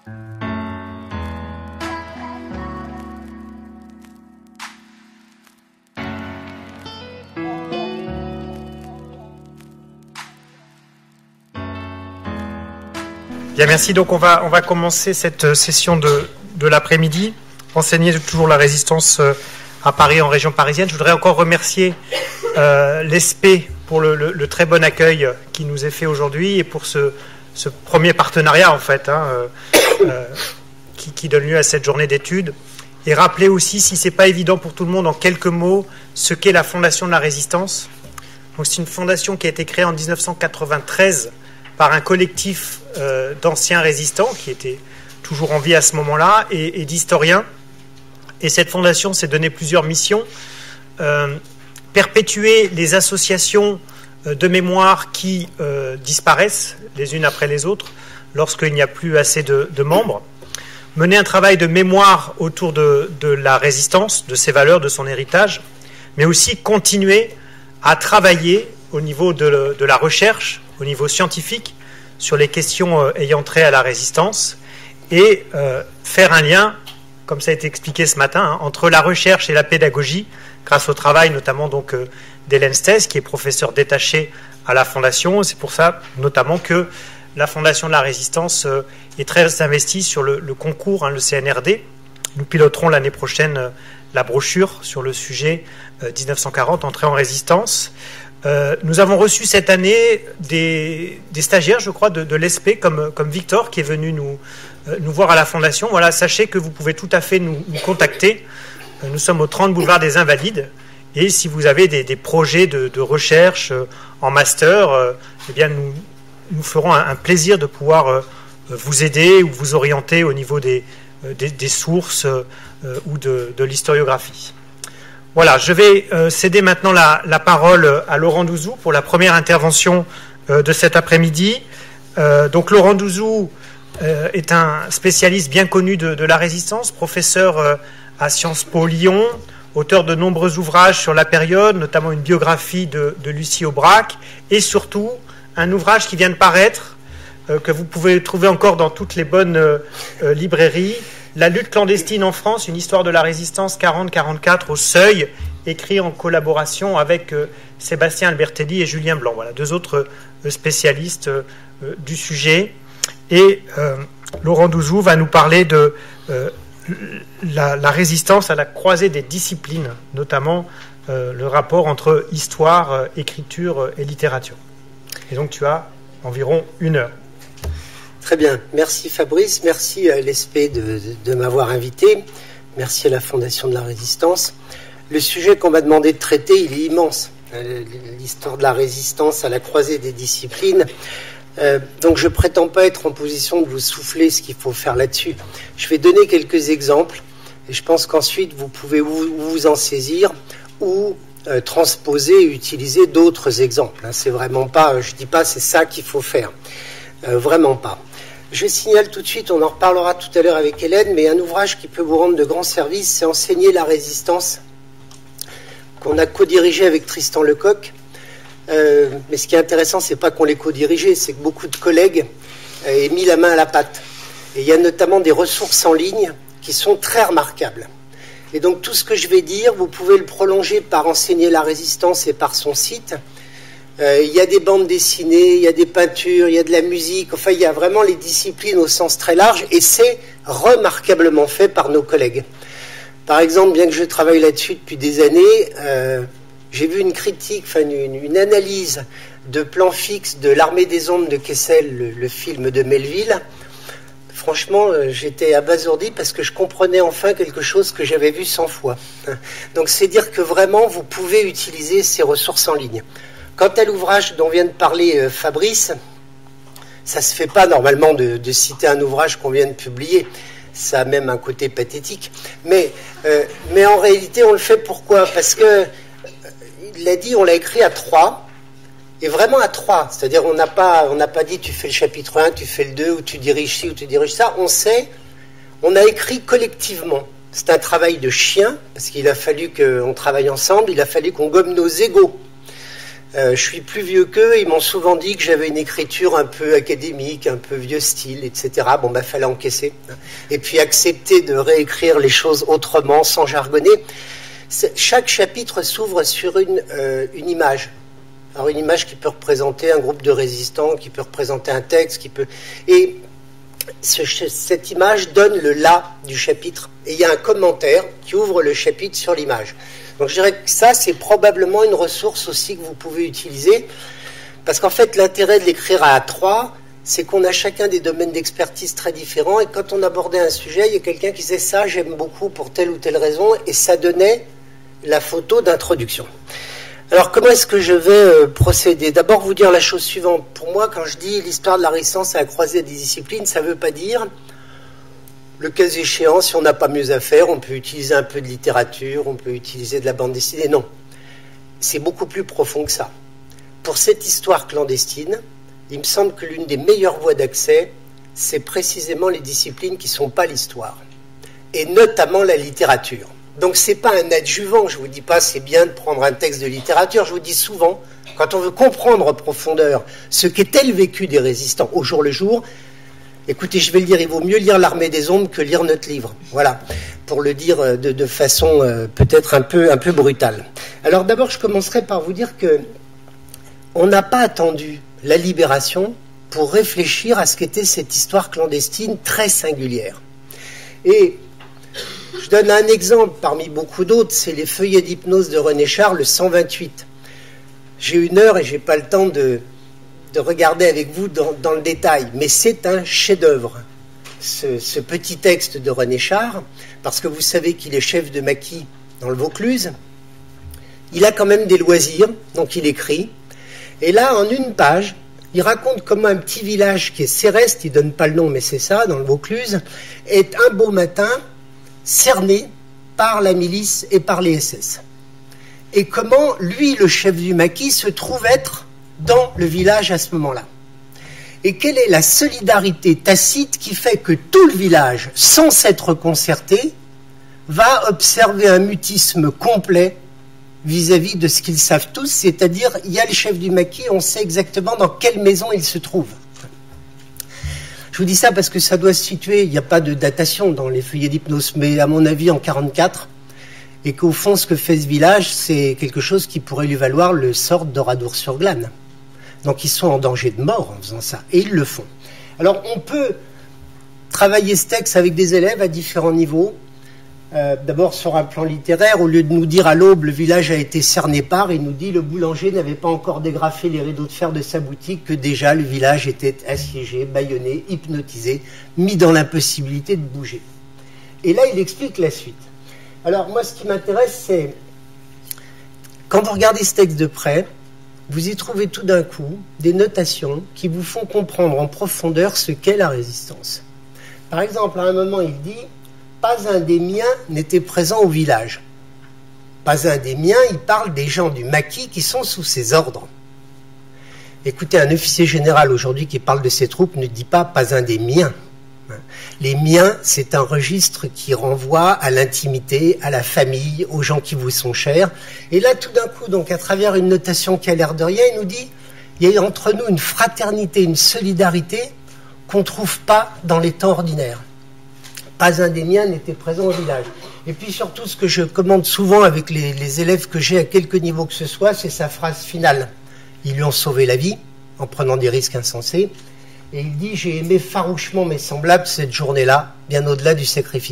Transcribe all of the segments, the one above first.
Bien, merci. Donc on va commencer cette session de l'après-midi. Enseigner toujours la résistance à Paris, en région parisienne. Je voudrais encore remercier l'ESPE pour le très bon accueil qui nous est fait aujourd'hui et pour ce premier partenariat en fait qui donne lieu à cette journée d'études. Et rappeler aussi, si ce n'est pas évident pour tout le monde, en quelques mots, ce qu'est la Fondation de la Résistance. Donc c'est une fondation qui a été créée en 1993 par un collectif d'anciens résistants qui étaient toujours en vie à ce moment-là et d'historiens. Et cette fondation s'est donné plusieurs missions. Perpétuer les associations de mémoire qui disparaissent les unes après les autres lorsqu'il n'y a plus assez de membres. Mener un travail de mémoire autour de la résistance, de ses valeurs, de son héritage, mais aussi continuer à travailler au niveau de la recherche, au niveau scientifique, sur les questions ayant trait à la résistance et faire un lien, comme ça a été expliqué ce matin, entre la recherche et la pédagogie, grâce au travail notamment donc d'Hélène Stès, qui est professeure détachée à la Fondation. C'est pour ça notamment que la Fondation de la Résistance est très investie sur le concours, le CNRD. Nous piloterons l'année prochaine la brochure sur le sujet 1940, entrée en résistance. Nous avons reçu cette année des stagiaires, je crois, de l'ESPE, comme Victor, qui est venu nous voir à la Fondation. Voilà, sachez que vous pouvez tout à fait nous contacter. Nous sommes au 30 boulevard des Invalides. Et si vous avez des projets de recherche en master, eh bien nous ferons un plaisir de pouvoir vous aider ou vous orienter au niveau des sources ou de l'historiographie. Voilà, je vais céder maintenant la parole à Laurent Douzou pour la première intervention de cet après-midi. Donc Laurent Douzou est un spécialiste bien connu de la résistance, professeur à Sciences Po Lyon, auteur de nombreux ouvrages sur la période, notamment une biographie de Lucie Aubrac, et surtout un ouvrage qui vient de paraître, que vous pouvez trouver encore dans toutes les bonnes librairies, La lutte clandestine en France, une histoire de la résistance 40-44 au Seuil, écrit en collaboration avec Sébastien Albertelli et Julien Blanc. Voilà, deux autres spécialistes du sujet. Et Laurent Douzou va nous parler de la résistance à la croisée des disciplines, notamment le rapport entre histoire, écriture et littérature. Et donc tu as environ 1 heure. Très bien, merci Fabrice, merci à l'ESPE de m'avoir invité, merci à la Fondation de la Résistance. Le sujet qu'on m'a demandé de traiter, il est immense, l'histoire de la résistance à la croisée des disciplines. Donc je ne prétends pas être en position de vous souffler ce qu'il faut faire là-dessus. Je vais donner quelques exemples et je pense qu'ensuite vous pouvez vous en saisir ou transposer et utiliser d'autres exemples. C'est vraiment pas, je ne dis pas c'est ça qu'il faut faire, vraiment pas. Je signale tout de suite, on en reparlera tout à l'heure avec Hélène, mais un ouvrage qui peut vous rendre de grands services, c'est Enseigner la résistance, qu'on a co-dirigé avec Tristan Lecoq. Mais ce qui est intéressant, c'est pas qu'on l'ait co-dirigé, c'est que beaucoup de collègues aient mis la main à la pâte. Et il y a notamment des ressources en ligne qui sont très remarquables. Et donc tout ce que je vais dire, vous pouvez le prolonger par Enseigner la résistance et par son site. Il y a des bandes dessinées, il y a des peintures, il y a de la musique, enfin il y a vraiment les disciplines au sens très large et c'est remarquablement fait par nos collègues. Par exemple, bien que je travaille là-dessus depuis des années, j'ai vu une critique, enfin une analyse de plan fixe de l'Armée des Ombres de Kessel, le film de Melville. Franchement, j'étais abasourdi parce que je comprenais enfin quelque chose que j'avais vu 100 fois. Donc c'est dire que vraiment vous pouvez utiliser ces ressources en ligne. Quant à l'ouvrage dont vient de parler Fabrice, ça ne se fait pas normalement de citer un ouvrage qu'on vient de publier. Ça a même un côté pathétique. Mais en réalité, on le fait pourquoi? Parce que, il l'a dit, on l'a écrit à 3, et vraiment à 3. C'est-à-dire, on n'a pas dit tu fais le chapitre 1, tu fais le 2, ou tu diriges ci, ou tu diriges ça. On a écrit collectivement. C'est un travail de chien, parce qu'il a fallu qu'on travaille ensemble, il a fallu qu'on gomme nos égos. Je suis plus vieux qu'eux, ils m'ont souvent dit que j'avais une écriture un peu académique, un peu vieux style, etc. Bon, bah, fallait encaisser. Et puis accepter de réécrire les choses autrement, sans jargonner. Chaque chapitre s'ouvre sur une image. Alors, une image qui peut représenter un groupe de résistants, qui peut représenter un texte, qui peut... Et cette image donne le là du chapitre. Et il y a un commentaire qui ouvre le chapitre sur l'image. Donc je dirais que ça, c'est probablement une ressource aussi que vous pouvez utiliser, parce qu'en fait, l'intérêt de l'écrire à trois, c'est qu'on a chacun des domaines d'expertise très différents, et quand on abordait un sujet, il y a quelqu'un qui disait ça, j'aime beaucoup pour telle ou telle raison, et ça donnait la photo d'introduction. Alors comment est-ce que je vais procéder? D'abord vous dire la chose suivante. Pour moi, quand je dis l'histoire de la résistance à la croisée des disciplines, ça ne veut pas dire... Le cas échéant, si on n'a pas mieux à faire, on peut utiliser un peu de littérature, on peut utiliser de la bande dessinée. Non, c'est beaucoup plus profond que ça. Pour cette histoire clandestine, il me semble que l'une des meilleures voies d'accès, c'est précisément les disciplines qui ne sont pas l'histoire, et notamment la littérature. Donc ce n'est pas un adjuvant, je ne vous dis pas c'est bien de prendre un texte de littérature, je vous dis souvent, quand on veut comprendre en profondeur ce qu'était le vécu des résistants au jour le jour, écoutez, je vais le dire, il vaut mieux lire l'Armée des Ombres que lire notre livre. Voilà, pour le dire de façon peut-être un peu brutale. Alors d'abord, je commencerai par vous dire que on n'a pas attendu la libération pour réfléchir à ce qu'était cette histoire clandestine très singulière. Et je donne un exemple parmi beaucoup d'autres, c'est les feuillets d'hypnose de René Char, le 128. J'ai 1 heure et je n'ai pas le temps de regarder avec vous dans le détail, mais c'est un chef-d'œuvre, ce petit texte de René Char, parce que vous savez qu'il est chef de maquis dans le Vaucluse. Il a quand même des loisirs, donc il écrit. Et là, en 1 page, il raconte comment un petit village qui est Céreste, il ne donne pas le nom, mais c'est ça, dans le Vaucluse, est un beau matin cerné par la milice et par les SS. Et comment, lui, le chef du maquis, se trouve être dans le village à ce moment-là. Et quelle est la solidarité tacite qui fait que tout le village, sans s'être concerté, va observer un mutisme complet vis-à-vis de ce qu'ils savent tous, c'est-à-dire il y a le chef du maquis, on sait exactement dans quelle maison il se trouve. Je vous dis ça parce que ça doit se situer, il n'y a pas de datation dans les feuillets d'hypnose, mais à mon avis en 1944, et qu'au fond ce que fait ce village, c'est quelque chose qui pourrait lui valoir le sort d'Oradour-sur-Glane. Donc ils sont en danger de mort en faisant ça, et ils le font. Alors on peut travailler ce texte avec des élèves à différents niveaux. D'abord sur un plan littéraire, au lieu de nous dire à l'aube le village a été cerné par, il nous dit le boulanger n'avait pas encore dégrafé les rideaux de fer de sa boutique que déjà le village était assiégé, bâillonné, hypnotisé, mis dans l'impossibilité de bouger. Et là il explique la suite. Alors moi ce qui m'intéresse c'est, quand vous regardez ce texte de près, vous y trouvez tout d'un coup des notations qui vous font comprendre en profondeur ce qu'est la résistance. Par exemple, à un moment il dit pas un des miens n'était présent au village. Pas un des miens, il parle des gens du maquis qui sont sous ses ordres. Écoutez, un officier général aujourd'hui qui parle de ses troupes ne dit pas un des miens. Les miens, c'est un registre qui renvoie à l'intimité, à la famille, aux gens qui vous sont chers. Et là, tout d'un coup, donc à travers une notation qui a l'air de rien, il nous dit il y a entre nous une fraternité, une solidarité qu'on ne trouve pas dans les temps ordinaires. Pas un des miens n'était présent au village. Et puis surtout, ce que je commande souvent avec les élèves que j'ai à quelque niveau que ce soit, c'est sa phrase finale. Ils lui ont sauvé la vie en prenant des risques insensés. Et il dit « J'ai aimé farouchement mes semblables cette journée-là, bien au-delà du sacrifice ».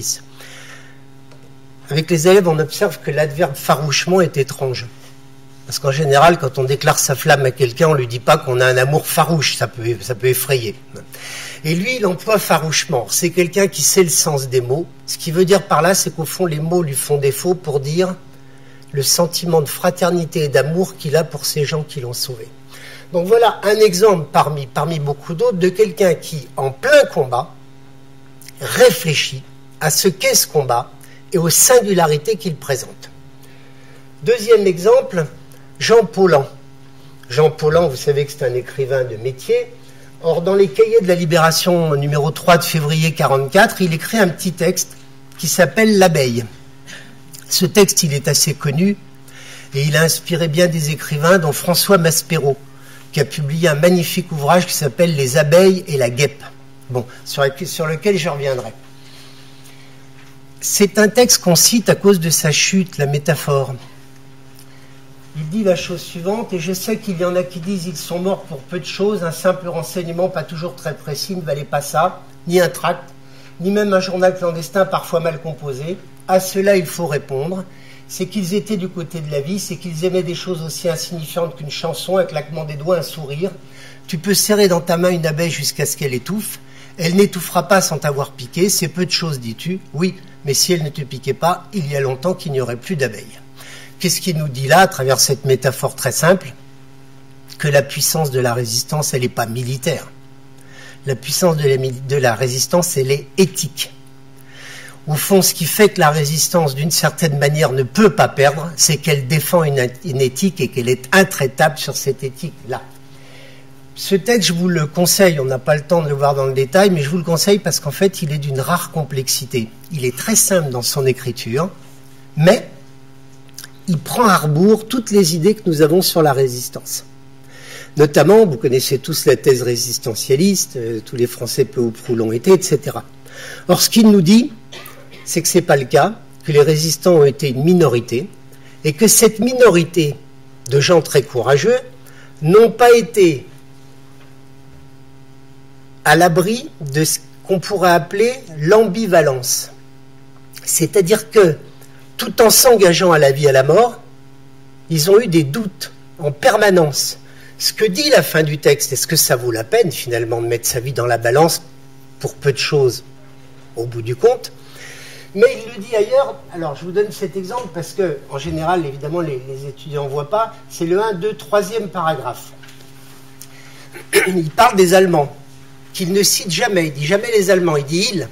Avec les élèves, on observe que l'adverbe « farouchement » est étrange. Parce qu'en général, quand on déclare sa flamme à quelqu'un, on ne lui dit pas qu'on a un amour farouche, ça peut effrayer. Et lui, il emploie farouchement. C'est quelqu'un qui sait le sens des mots. Ce qui veut dire par là, c'est qu'au fond, les mots lui font défaut pour dire le sentiment de fraternité et d'amour qu'il a pour ces gens qui l'ont sauvé. Donc voilà un exemple parmi beaucoup d'autres de quelqu'un qui, en plein combat, réfléchit à ce qu'est ce combat et aux singularités qu'il présente. Deuxième exemple, Jean Paulhan. Jean Paulhan, vous savez que c'est un écrivain de métier. Or, dans les cahiers de la Libération numéro 3 de février 1944, il écrit un petit texte qui s'appelle « L'abeille ». Ce texte, il est assez connu. Et il a inspiré bien des écrivains, dont François Maspero, qui a publié un magnifique ouvrage qui s'appelle « Les abeilles et la guêpe ». Bon, sur lequel je reviendrai. C'est un texte qu'on cite à cause de sa chute, la métaphore. Il dit la chose suivante, et je sais qu'il y en a qui disent ils sont morts pour peu de choses, un simple renseignement pas toujours très précis ne valait pas ça, ni un tract, ni même un journal clandestin parfois mal composé. À cela il faut répondre, c'est qu'ils étaient du côté de la vie, c'est qu'ils aimaient des choses aussi insignifiantes qu'une chanson, un claquement des doigts, un sourire. Tu peux serrer dans ta main une abeille jusqu'à ce qu'elle étouffe, elle n'étouffera pas sans t'avoir piqué, c'est peu de choses dis-tu, oui, mais si elle ne te piquait pas, il y a longtemps qu'il n'y aurait plus d'abeilles. Qu'est-ce qu'il nous dit là, à travers cette métaphore très simple? Que la puissance de la résistance, elle n'est pas militaire. La puissance de la résistance, elle est éthique. Au fond, ce qui fait que la résistance, d'une certaine manière, ne peut pas perdre, c'est qu'elle défend une éthique et qu'elle est intraitable sur cette éthique-là. Ce texte, je vous le conseille, on n'a pas le temps de le voir dans le détail, mais je vous le conseille parce qu'en fait, il est d'une rare complexité. Il est très simple dans son écriture, mais il prend à rebours toutes les idées que nous avons sur la résistance. Notamment, vous connaissez tous la thèse résistentialiste, tous les Français peu ou prou l'ont été, etc. Or, ce qu'il nous dit, c'est que ce n'est pas le cas, que les résistants ont été une minorité, et que cette minorité de gens très courageux n'ont pas été à l'abri de ce qu'on pourrait appeler l'ambivalence. C'est-à-dire que, tout en s'engageant à la vie et à la mort, ils ont eu des doutes en permanence. Ce que dit la fin du texte, est-ce que ça vaut la peine finalement de mettre sa vie dans la balance pour peu de choses au bout du compte? Mais il le dit ailleurs, alors je vous donne cet exemple parce que, en général, évidemment, les étudiants ne voient pas, c'est le 1, 2, 3e paragraphe. Il parle des Allemands, qu'il ne cite jamais, il dit jamais les Allemands, il dit ils.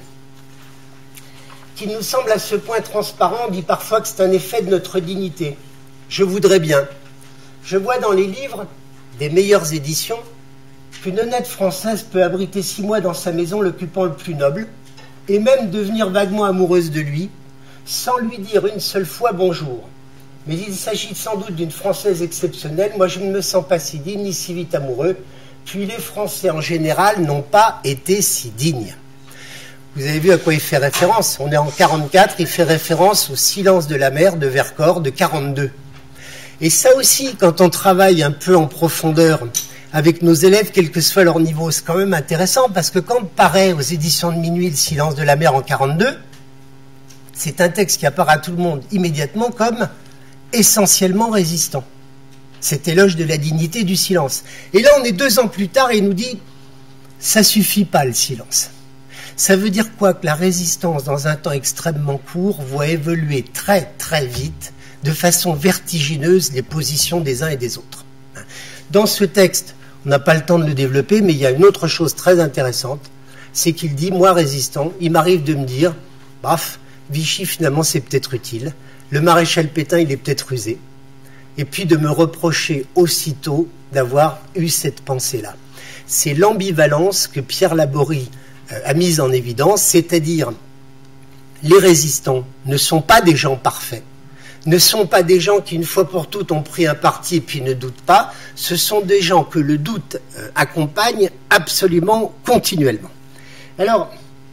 Qu'il nous semble à ce point transparent, on dit parfois que c'est un effet de notre dignité. Je voudrais bien. Je vois dans les livres des meilleures éditions qu'une honnête Française peut abriter 6 mois dans sa maison l'occupant le plus noble, et même devenir vaguement amoureuse de lui, sans lui dire une seule fois bonjour. Mais il s'agit sans doute d'une Française exceptionnelle, moi je ne me sens pas si digne ni si vite amoureux, puis les Français en général n'ont pas été si dignes. Vous avez vu à quoi il fait référence? On est en 44, il fait référence au Silence de la mer de Vercors de 42. Et ça aussi, quand on travaille un peu en profondeur avec nos élèves, quel que soit leur niveau, c'est quand même intéressant, parce que quand paraît aux éditions de Minuit le Silence de la mer en 42, c'est un texte qui apparaît à tout le monde immédiatement comme essentiellement résistant. Cet éloge de la dignité du silence. Et là, on est 2 ans plus tard et il nous dit « ça suffit pas le silence ». Ça veut dire quoi? Que la résistance, dans un temps extrêmement court, voit évoluer très très vite, de façon vertigineuse, les positions des uns et des autres. Dans ce texte, on n'a pas le temps de le développer, mais il y a une autre chose très intéressante, c'est qu'il dit, moi résistant, il m'arrive de me dire, bref, Vichy finalement c'est peut-être utile, le maréchal Pétain il est peut-être rusé, et puis de me reprocher aussitôt d'avoir eu cette pensée-là. C'est l'ambivalence que Pierre Laborie a mise en évidence, c'est-à-dire les résistants ne sont pas des gens parfaits, ne sont pas des gens qui, une fois pour toutes, ont pris un parti et puis ne doutent pas. Ce sont des gens que le doute accompagne absolument continuellement. Alors,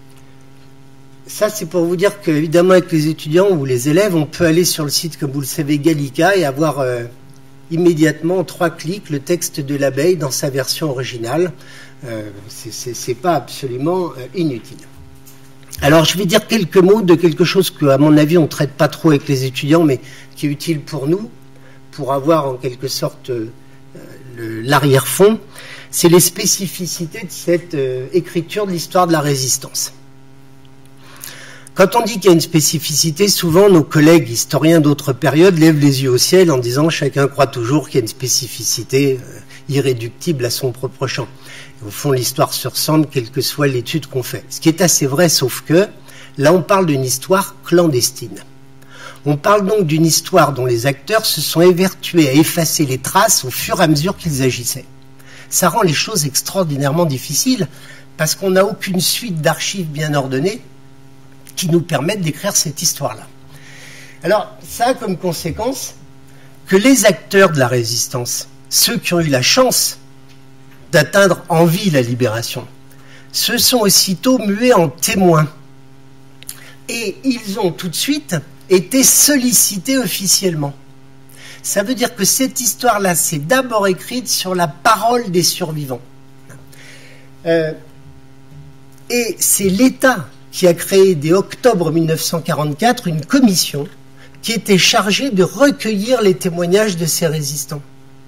ça, c'est pour vous dire qu'évidemment, avec les étudiants ou les élèves, on peut aller sur le site, comme vous le savez, Gallica, et avoir immédiatement, en 3 clics, le texte de l'abeille dans sa version originale. C'est pas absolument inutile. Alors, je vais dire quelques mots de quelque chose que, à mon avis, on ne traite pas trop avec les étudiants, mais qui est utile pour nous, pour avoir en quelque sorte l'arrière-fond. C'est les spécificités de cette écriture de l'histoire de la résistance. Quand on dit qu'il y a une spécificité, souvent nos collègues historiens d'autres périodes lèvent les yeux au ciel en disant « chacun croit toujours qu'il y a une spécificité irréductible à son propre champ ». Au fond, l'histoire se ressemble, quelle que soit l'étude qu'on fait. Ce qui est assez vrai, sauf que là, on parle d'une histoire clandestine. On parle donc d'une histoire dont les acteurs se sont évertués à effacer les traces au fur et à mesure qu'ils agissaient. Ça rend les choses extraordinairement difficiles parce qu'on n'a aucune suite d'archives bien ordonnées qui nous permettent d'écrire cette histoire-là. Alors, ça a comme conséquence que les acteurs de la résistance, ceux qui ont eu la chance d'atteindre en vie la libération, se sont aussitôt mués en témoins. Et ils ont tout de suite été sollicités officiellement. Ça veut dire que cette histoire-là, c'est d'abord écrite sur la parole des survivants. Et c'est l'État qui a créé dès octobre 1944 une commission qui était chargée de recueillir les témoignages de ces résistants.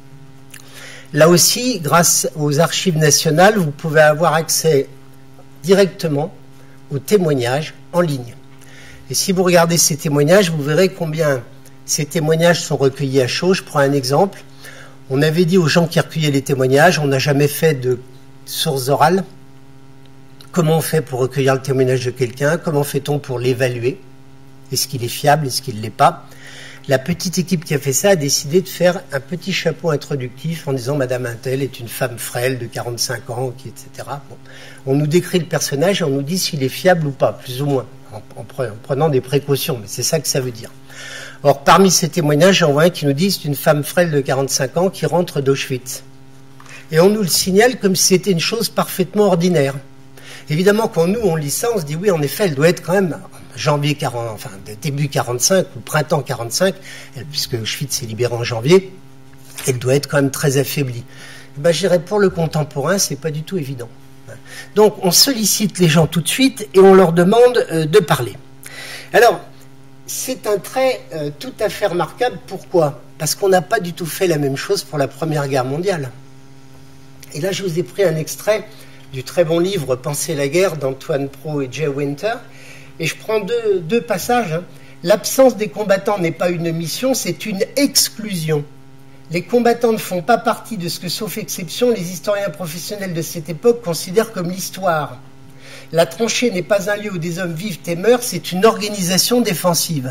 Là aussi, grâce aux archives nationales, vous pouvez avoir accès directement aux témoignages en ligne. Et si vous regardez ces témoignages, vous verrez combien ces témoignages sont recueillis à chaud. Je prends un exemple. On avait dit aux gens qui recueillaient les témoignages, on n'a jamais fait de sources orales. Comment on fait pour recueillir le témoignage de quelqu'un? Comment fait-on pour l'évaluer? Est-ce qu'il est fiable? Est-ce qu'il ne l'est pas? La petite équipe qui a fait ça a décidé de faire un petit chapeau introductif en disant « Madame Untel est une femme frêle de 45 ans, etc. » Bon. On nous décrit le personnage et on nous dit s'il est fiable ou pas, plus ou moins, en prenant des précautions, mais c'est ça que ça veut dire. Or, parmi ces témoignages, j'en vois un qui nous dit « C'est une femme frêle de 45 ans qui rentre d'Auschwitz. » Et on nous le signale comme si c'était une chose parfaitement ordinaire. Évidemment, quand nous, on lit ça, on se dit « Oui, en effet, elle doit être quand même... » janvier 40, enfin début 45 ou printemps 45, puisque Auschwitz s'est libéré en janvier, elle doit être quand même très affaiblie. Ben, je dirais pour le contemporain, c'est pas du tout évident. Donc on sollicite les gens tout de suite et on leur demande de parler. Alors, c'est un trait tout à fait remarquable. Pourquoi? Parce qu'on n'a pas du tout fait la même chose pour la Première Guerre mondiale. Et là, je vous ai pris un extrait du très bon livre « Penser la guerre » d'Antoine Pro et Jay Winter. Et je prends deux passages. L'absence des combattants n'est pas une mission, c'est une exclusion. Les combattants ne font pas partie de ce que, sauf exception, les historiens professionnels de cette époque considèrent comme l'histoire. La tranchée n'est pas un lieu où des hommes vivent et meurent, c'est une organisation défensive.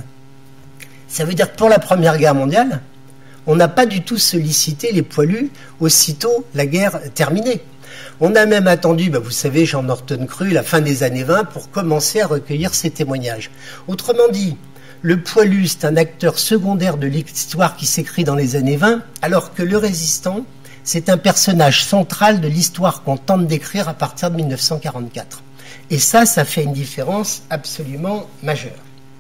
Ça veut dire que pour la Première Guerre mondiale, on n'a pas du tout sollicité les poilus aussitôt la guerre terminée. On a même attendu, vous savez, Jean Norton Crue, la fin des années 20, pour commencer à recueillir ces témoignages. Autrement dit, le poilu, c'est un acteur secondaire de l'histoire qui s'écrit dans les années 20, alors que le résistant, c'est un personnage central de l'histoire qu'on tente d'écrire à partir de 1944. Et ça fait une différence absolument majeure.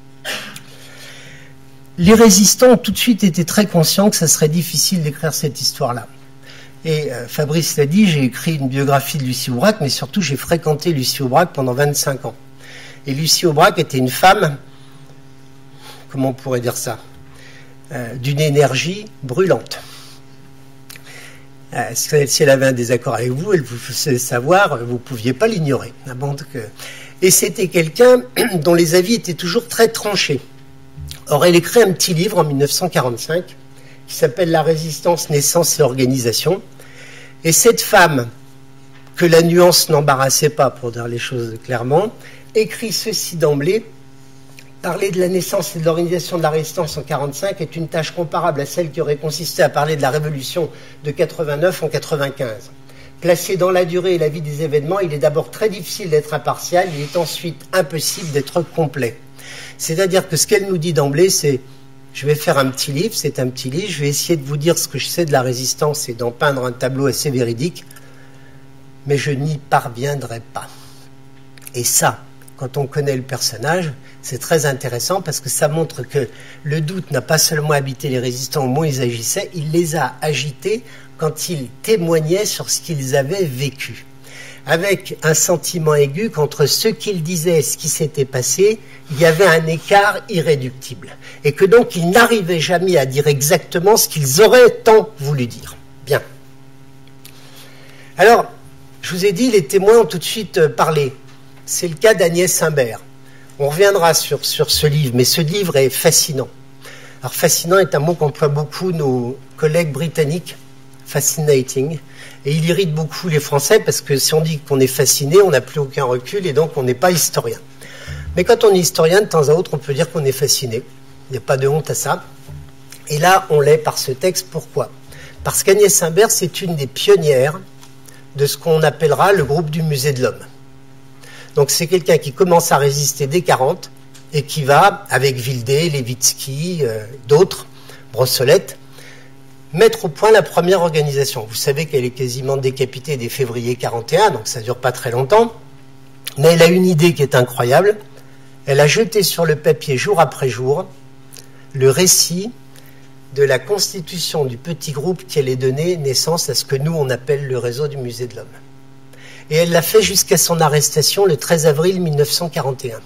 Les résistants ont tout de suite été très conscients que ça serait difficile d'écrire cette histoire-là. Et Fabrice l'a dit, j'ai écrit une biographie de Lucie Aubrac, mais surtout j'ai fréquenté Lucie Aubrac pendant 25 ans. Et Lucie Aubrac était une femme, comment on pourrait dire ça, d'une énergie brûlante. Si elle avait un désaccord avec vous, elle vous faisait savoir, vous ne pouviez pas l'ignorer. Et c'était quelqu'un dont les avis étaient toujours très tranchés. Or, elle écrit un petit livre en 1945 qui s'appelle « La résistance, naissance et organisation ». Et cette femme, que la nuance n'embarrassait pas, pour dire les choses clairement, écrit ceci d'emblée: parler de la naissance et de l'organisation de la résistance en 1945 est une tâche comparable à celle qui aurait consisté à parler de la révolution de 89 en 95. Placé dans la durée et la vie des événements, il est d'abord très difficile d'être impartial, il est ensuite impossible d'être complet. C'est-à-dire que ce qu'elle nous dit d'emblée, c'est: je vais faire un petit livre, c'est un petit livre, je vais essayer de vous dire ce que je sais de la résistance et d'en peindre un tableau assez véridique, mais je n'y parviendrai pas. Et ça, quand on connaît le personnage, c'est très intéressant parce que ça montre que le doute n'a pas seulement habité les résistants au moment où ils agissaient, il les a agités quand ils témoignaient sur ce qu'ils avaient vécu. Avec un sentiment aigu qu'entre ce qu'ils disaient et ce qui s'était passé, il y avait un écart irréductible. Et que donc ils n'arrivaient jamais à dire exactement ce qu'ils auraient tant voulu dire. Bien. Alors, je vous ai dit, les témoins ont tout de suite parlé. C'est le cas d'Agnès Imbert. On reviendra sur ce livre, mais ce livre est fascinant. Alors, fascinant est un mot qu'emploient beaucoup nos collègues britanniques, fascinating, et il irrite beaucoup les Français parce que si on dit qu'on est fasciné, on n'a plus aucun recul et donc on n'est pas historien. Mais quand on est historien, de temps à autre, on peut dire qu'on est fasciné. Il n'y a pas de honte à ça. Et là, on l'est par ce texte. Pourquoi? Parce qu'Agnès Imbert, c'est une des pionnières de ce qu'on appellera le groupe du Musée de l'Homme. Donc c'est quelqu'un qui commence à résister dès 40 et qui va, avec Vildé, Levitsky, d'autres, Brossolette, mettre au point la première organisation. Vous savez qu'elle est quasiment décapitée dès février 41, donc ça ne dure pas très longtemps. Mais elle a une idée qui est incroyable. Elle a jeté sur le papier jour après jour le récit de la constitution du petit groupe qui allait donner naissance à ce que nous on appelle le réseau du Musée de l'Homme. Et elle l'a fait jusqu'à son arrestation le 13 avril 1941.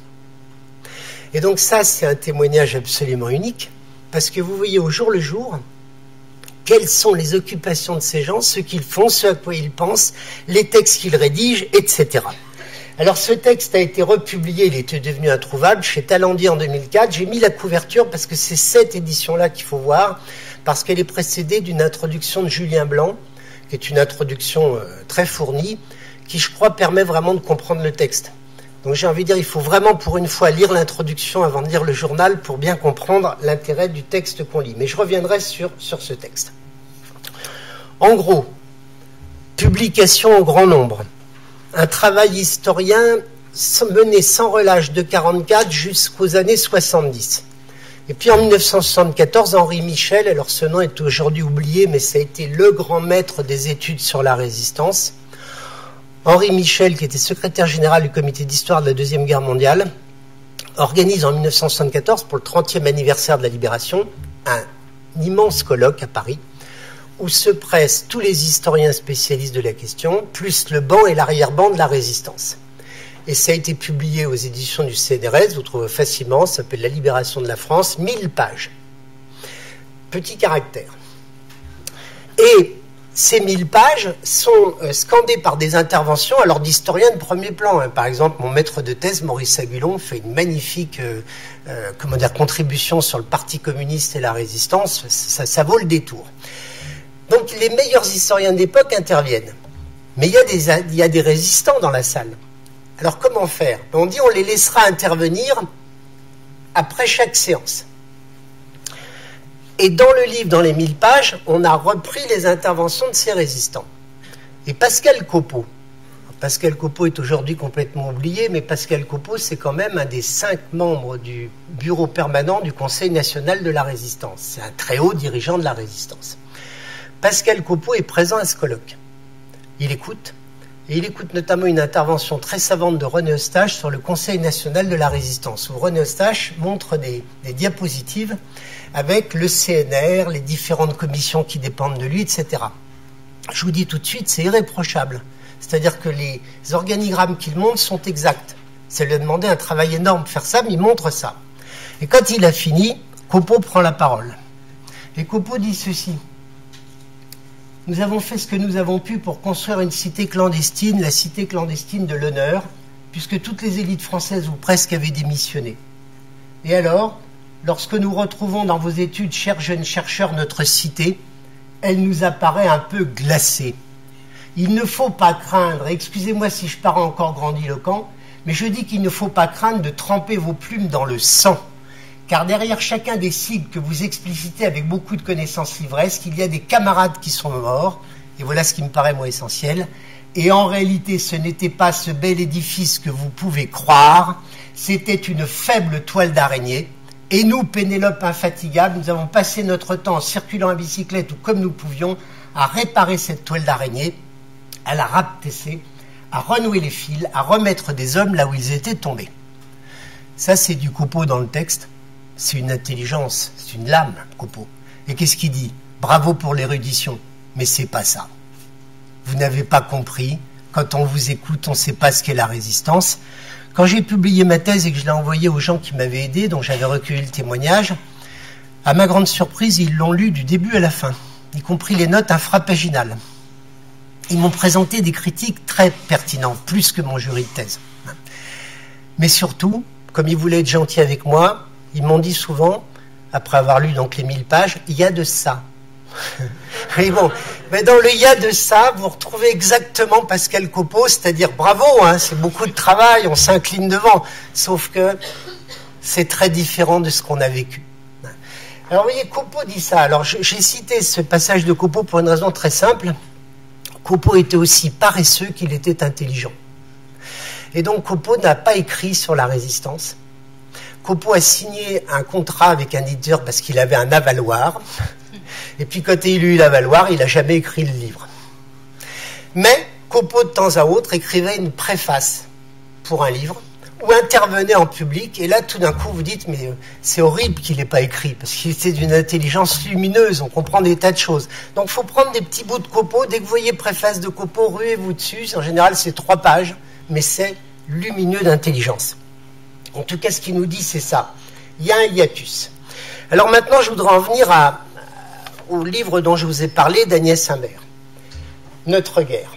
Et donc ça, c'est un témoignage absolument unique, parce que vous voyez au jour le jour quelles sont les occupations de ces gens, ce qu'ils font, ce à quoi ils pensent, les textes qu'ils rédigent, etc. Alors ce texte a été republié, il était devenu introuvable, chez Talandier en 2004. J'ai mis la couverture parce que c'est cette édition-là qu'il faut voir, parce qu'elle est précédée d'une introduction de Julien Blanc, qui est une introduction très fournie, qui, je crois, permet vraiment de comprendre le texte. Donc j'ai envie de dire, il faut vraiment pour une fois lire l'introduction avant de lire le journal pour bien comprendre l'intérêt du texte qu'on lit. Mais je reviendrai sur ce texte. En gros, publication en grand nombre. Un travail historien mené sans relâche de 1944 jusqu'aux années 70. Et puis en 1974, Henri Michel, alors ce nom est aujourd'hui oublié, mais ça a été le grand maître des études sur la résistance. Henri Michel, qui était secrétaire général du comité d'histoire de la Deuxième Guerre mondiale, organise en 1974, pour le 30e anniversaire de la Libération, un immense colloque à Paris, où se pressent tous les historiens spécialistes de la question, plus le banc et l'arrière-ban de la résistance. Et ça a été publié aux éditions du CNRS, vous trouvez facilement, ça s'appelle La Libération de la France, 1000 pages. Petit caractère. Et ces 1000 pages sont scandées par des interventions alors d'historiens de premier plan. Par exemple, mon maître de thèse, Maurice Agulon, fait une magnifique contribution sur le Parti communiste et la résistance. Ça vaut le détour. Donc les meilleurs historiens d'époque interviennent. Mais il y a des résistants dans la salle. Alors comment faire? On dit on les laissera intervenir après chaque séance. Et dans le livre, dans les 1000 pages, on a repris les interventions de ces résistants. Et Pascal Copeau est aujourd'hui complètement oublié, mais Pascal Copeau, c'est quand même un des 5 membres du bureau permanent du Conseil national de la résistance. C'est un très haut dirigeant de la résistance. Pascal Copeau est présent à ce colloque. Il écoute, et il écoute notamment une intervention très savante de René Eustache sur le Conseil national de la résistance, où René Eustache montre des diapositives avec le CNR, les différentes commissions qui dépendent de lui, etc. Je vous dis tout de suite, c'est irréprochable. C'est-à-dire que les organigrammes qu'il montre sont exacts. Ça lui a demandé un travail énorme de faire ça, mais il montre ça. Et quand il a fini, Copeau prend la parole. Et Copeau dit ceci. Nous avons fait ce que nous avons pu pour construire une cité clandestine, la cité clandestine de l'honneur, puisque toutes les élites françaises ou presque avaient démissionné. Et alors, lorsque nous retrouvons dans vos études, chers jeunes chercheurs, notre cité, elle nous apparaît un peu glacée. Il ne faut pas craindre, excusez-moi si je parais encore grandiloquent, mais je dis qu'il ne faut pas craindre de tremper vos plumes dans le sang. Car derrière chacun des sigles que vous explicitez avec beaucoup de connaissances livresques, il y a des camarades qui sont morts, et voilà ce qui me paraît moi essentiel, et en réalité ce n'était pas ce bel édifice que vous pouvez croire, c'était une faible toile d'araignée, et nous, Pénélope infatigable, nous avons passé notre temps en circulant à bicyclette ou comme nous pouvions, à réparer cette toile d'araignée, à la rapetisser, à renouer les fils, à remettre des hommes là où ils étaient tombés. Ça c'est du Copeau dans le texte. C'est une intelligence, c'est une lame, Copeau. Et qu'est-ce qu'il dit? Bravo pour l'érudition, mais c'est pas ça. Vous n'avez pas compris. Quand on vous écoute, on ne sait pas ce qu'est la résistance. Quand j'ai publié ma thèse et que je l'ai envoyée aux gens qui m'avaient aidé, dont j'avais recueilli le témoignage, à ma grande surprise, ils l'ont lu du début à la fin, y compris les notes infrapaginales. Ils m'ont présenté des critiques très pertinentes, plus que mon jury de thèse. Mais surtout, comme ils voulaient être gentils avec moi, ils m'ont dit souvent, après avoir lu donc les 1000 pages, il y a de ça. Mais bon, mais dans le il y a de ça, vous retrouvez exactement Pascal Copeau, c'est-à-dire bravo, hein, c'est beaucoup de travail, on s'incline devant, sauf que c'est très différent de ce qu'on a vécu. Alors vous voyez, Copeau dit ça. Alors j'ai cité ce passage de Copeau pour une raison très simple. Copeau était aussi paresseux qu'il était intelligent. Et donc Copeau n'a pas écrit sur la résistance. Copeau a signé un contrat avec un éditeur parce qu'il avait un avaloir. Et puis quand il eut la Valoir, il n'a jamais écrit le livre. Mais Copeau, de temps à autre, écrivait une préface pour un livre, ou intervenait en public, et là, tout d'un coup, vous dites, mais c'est horrible qu'il n'ait pas écrit, parce qu'il était d'une intelligence lumineuse, on comprend des tas de choses. Donc, il faut prendre des petits bouts de Copeau, dès que vous voyez préface de Copeau, ruez-vous dessus, en général, c'est 3 pages, mais c'est lumineux d'intelligence. En tout cas, ce qu'il nous dit, c'est ça. Il y a un hiatus. Alors maintenant, je voudrais en venir au livre dont je vous ai parlé, d'Agnès Imbert, Notre guerre.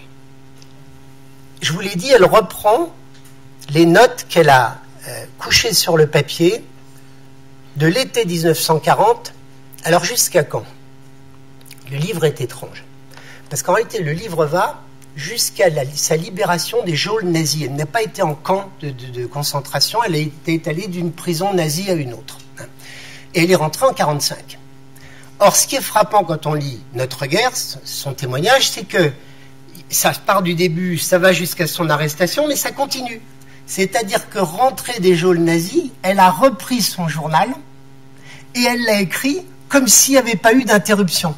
Je vous l'ai dit, elle reprend les notes qu'elle a couchées sur le papier de l'été 1940. Alors jusqu'à quand? Le livre est étrange. Parce qu'en réalité, le livre va jusqu'à sa libération des geôles nazies. Elle n'a pas été en camp de concentration, elle a été étalée d'une prison nazie à une autre. Et elle est rentrée en 1945. Or, ce qui est frappant quand on lit Notre guerre, son témoignage, c'est que ça part du début, ça va jusqu'à son arrestation, mais ça continue. C'est-à-dire que rentrée des geôles nazies, elle a repris son journal et elle l'a écrit comme s'il n'y avait pas eu d'interruption.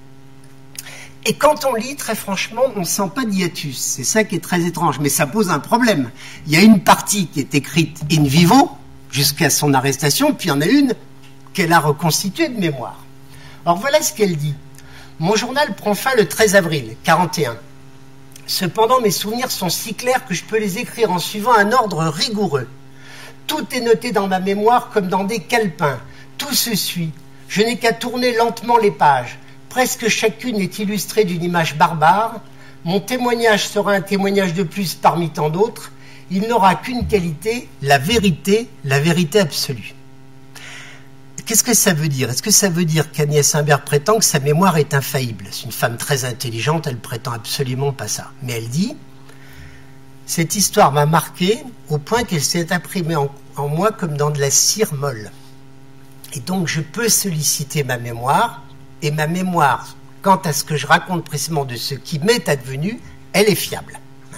Et quand on lit, très franchement, on ne sent pas d'hiatus. C'est ça qui est très étrange, mais ça pose un problème. Il y a une partie qui est écrite in vivo, jusqu'à son arrestation, puis il y en a une qu'elle a reconstituée de mémoire. Alors voilà ce qu'elle dit. Mon journal prend fin le 13 avril 1941. Cependant, mes souvenirs sont si clairs que je peux les écrire en suivant un ordre rigoureux. Tout est noté dans ma mémoire comme dans des calepins. Tout se suit. Je n'ai qu'à tourner lentement les pages. Presque chacune est illustrée d'une image barbare. Mon témoignage sera un témoignage de plus parmi tant d'autres. Il n'aura qu'une qualité, la vérité absolue. Qu'est-ce que ça veut dire? Est-ce que ça veut dire qu'Agnès Imbert prétend que sa mémoire est infaillible? C'est une femme très intelligente, elle prétend absolument pas ça. Mais elle dit, cette histoire m'a marqué au point qu'elle s'est imprimée en moi comme dans de la cire molle. Et donc je peux solliciter ma mémoire, et ma mémoire, quant à ce que je raconte précisément de ce qui m'est advenu, elle est fiable.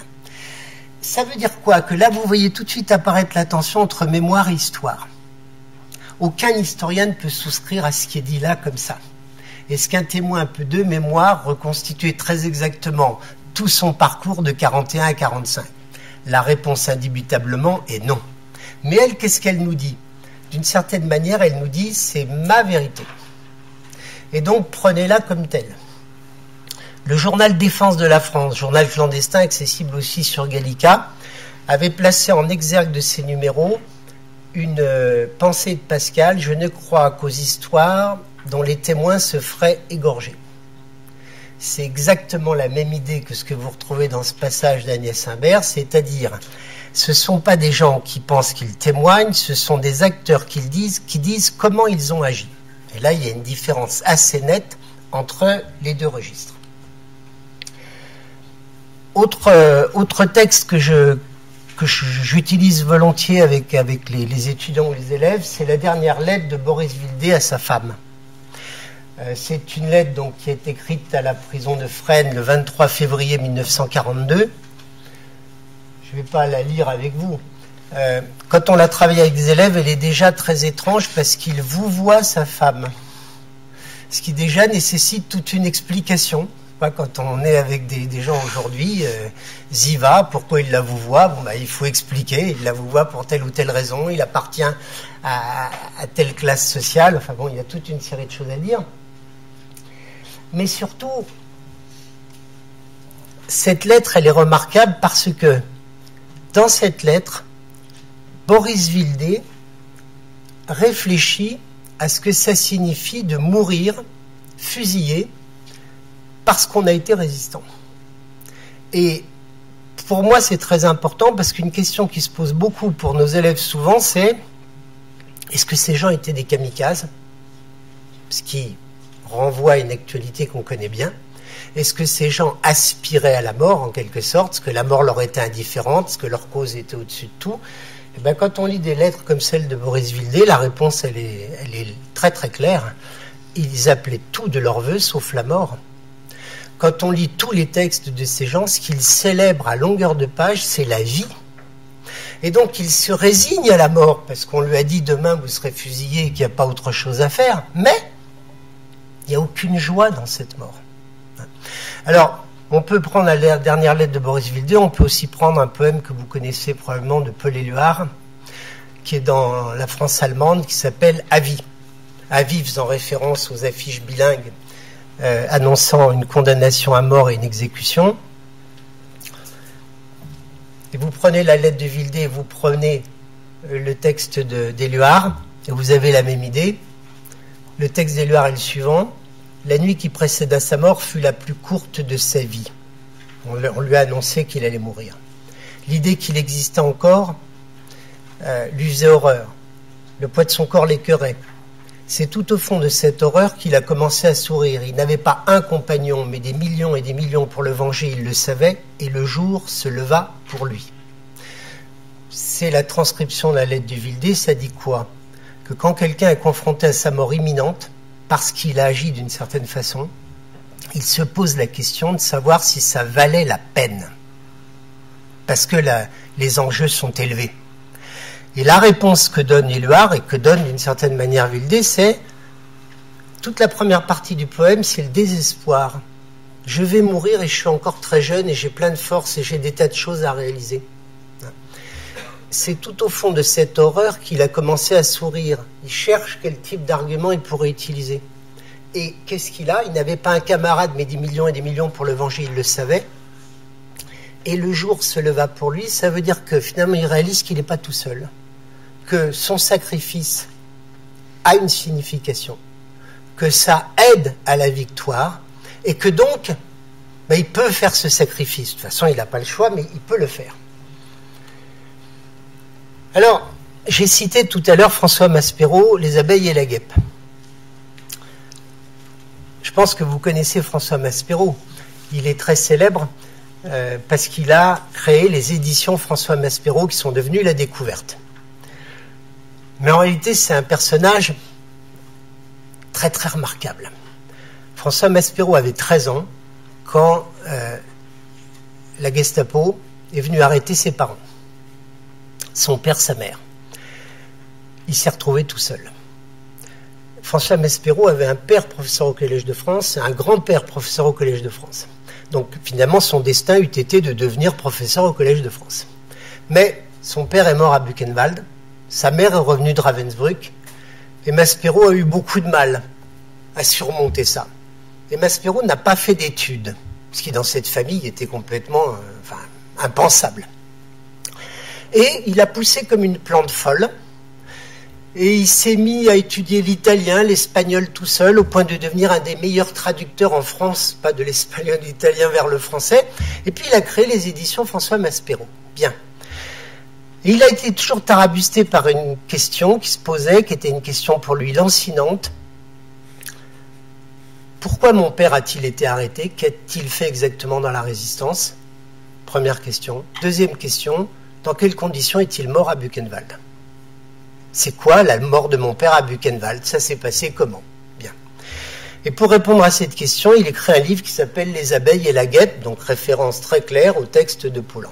Ça veut dire quoi? Que là, vous voyez tout de suite apparaître la tension entre mémoire et histoire. Aucun historien ne peut souscrire à ce qui est dit là comme ça. Est-ce qu'un témoin peut de mémoire reconstituer très exactement tout son parcours de 41 à 45? La réponse indubitablement est non. Mais elle, qu'est-ce qu'elle nous dit? D'une certaine manière, elle nous dit c'est ma vérité. Et donc prenez-la comme telle. Le journal Défense de la France, journal clandestin accessible aussi sur Gallica, avait placé en exergue de ses numéros une pensée de Pascal, je ne crois qu'aux histoires dont les témoins se feraient égorger. C'est exactement la même idée que ce que vous retrouvez dans ce passage d'Agnès Imbert, c'est-à-dire, ce ne sont pas des gens qui pensent qu'ils témoignent, ce sont des acteurs qui disent comment ils ont agi. Et là, il y a une différence assez nette entre les deux registres. Autre texte que j'utilise volontiers avec les étudiants ou les élèves, c'est la dernière lettre de Boris Vildé à sa femme. C'est une lettre donc, qui est écrite à la prison de Fresnes le 23 février 1942. Je ne vais pas la lire avec vous. Quand on l'a travaillé avec des élèves, elle est déjà très étrange parce qu'il vous voit sa femme. Ce qui déjà nécessite toute une explication. Quand on est avec des gens aujourd'hui, Ziva, pourquoi il la vous voit? Il faut expliquer, il la vous voit pour telle ou telle raison, il appartient à telle classe sociale, il y a toute une série de choses à dire. Mais surtout, cette lettre, elle est remarquable parce que dans cette lettre, Boris Vildé réfléchit à ce que ça signifie de mourir fusillé parce qu'on a été résistant. Et pour moi, c'est très important parce qu'une question qui se pose beaucoup pour nos élèves souvent, c'est est-ce que ces gens étaient des kamikazes? Ce qui renvoie à une actualité qu'on connaît bien. Est-ce que ces gens aspiraient à la mort, en quelque sorte? Est-ce que la mort leur était indifférente? Est-ce que leur cause était au-dessus de tout? Et bien, quand on lit des lettres comme celle de Boris Vildé, la réponse, elle est très très claire. Ils appelaient tout de leur vœu, sauf la mort. Quand on lit tous les textes de ces gens, ce qu'ils célèbrent à longueur de page, c'est la vie. Et donc, ils se résignent à la mort, parce qu'on lui a dit demain vous serez fusillé et qu'il n'y a pas autre chose à faire. Mais Il n'y a aucune joie dans cette mort. Alors, on peut prendre la dernière lettre de Boris Wilde, on peut aussi prendre un poème que vous connaissez probablement de Paul Éluard, qui est dans la France allemande, qui s'appelle « Avis ». Avis faisant référence aux affiches bilingues annonçant une condamnation à mort et une exécution. Et vous prenez la lettre de Wilde et vous prenez le texte d'Éluard, et vous avez la même idée. Le texte d'Éluard est le suivant. La nuit qui précéda sa mort fut la plus courte de sa vie. On lui a annoncé qu'il allait mourir. L'idée qu'il existait encore lui faisait horreur. Le poids de son corps l'écœurait. C'est tout au fond de cette horreur qu'il a commencé à sourire. Il n'avait pas un compagnon, mais des millions et des millions pour le venger, il le savait, et le jour se leva pour lui. C'est la transcription de la lettre du Wilde. Ça dit quoi? Que quand quelqu'un est confronté à sa mort imminente, parce qu'il a agi d'une certaine façon, il se pose la question de savoir si ça valait la peine. Parce que les enjeux sont élevés. Et la réponse que donne Éluard, et que donne d'une certaine manière Wilde, c'est toute la première partie du poème, c'est le désespoir. Je vais mourir et je suis encore très jeune et j'ai plein de force et j'ai des tas de choses à réaliser. C'est tout au fond de cette horreur qu'il a commencé à sourire. Il cherche quel type d'argument il pourrait utiliser. Et qu'est-ce qu'il a? Il n'avait pas un camarade, mais des millions et des millions pour le venger, il le savait. Et le jour se leva pour lui, ça veut dire que finalement il réalise qu'il n'est pas tout seul. Que son sacrifice a une signification. Que ça aide à la victoire. Et que donc, il peut faire ce sacrifice. De toute façon, il n'a pas le choix, mais il peut le faire. Alors, j'ai cité tout à l'heure François Maspero, Les abeilles et la guêpe. Je pense que vous connaissez François Maspero. Il est très célèbre parce qu'il a créé les éditions François Maspero qui sont devenues La Découverte. Mais en réalité, c'est un personnage très très remarquable. François Maspero avait 13 ans quand la Gestapo est venue arrêter ses parents. Son père, sa mère. Il s'est retrouvé tout seul. François Maspero avait un père professeur au Collège de France et un grand-père professeur au Collège de France. Donc finalement, son destin eût été de devenir professeur au Collège de France. Mais son père est mort à Buchenwald, sa mère est revenue de Ravensbrück, et Maspero a eu beaucoup de mal à surmonter ça. Et Maspero n'a pas fait d'études, ce qui dans cette famille était complètement impensable. Et il a poussé comme une plante folle, et il s'est mis à étudier l'italien, l'espagnol tout seul, au point de devenir un des meilleurs traducteurs en France, pas de l'espagnol, de l'italien vers le français, et puis il a créé les éditions François Maspero. Bien. Et il a été toujours tarabusté par une question qui se posait, qui était une question pour lui lancinante. Pourquoi mon père a-t-il été arrêté? Qu'a-t-il fait exactement dans la résistance? Première question. Deuxième question. Dans quelles conditions est-il mort à Buchenwald? C'est quoi la mort de mon père à Buchenwald? Ça s'est passé comment? Bien. Et pour répondre à cette question, il écrit un livre qui s'appelle Les abeilles et la guêpe, donc référence très claire au texte de Paulan.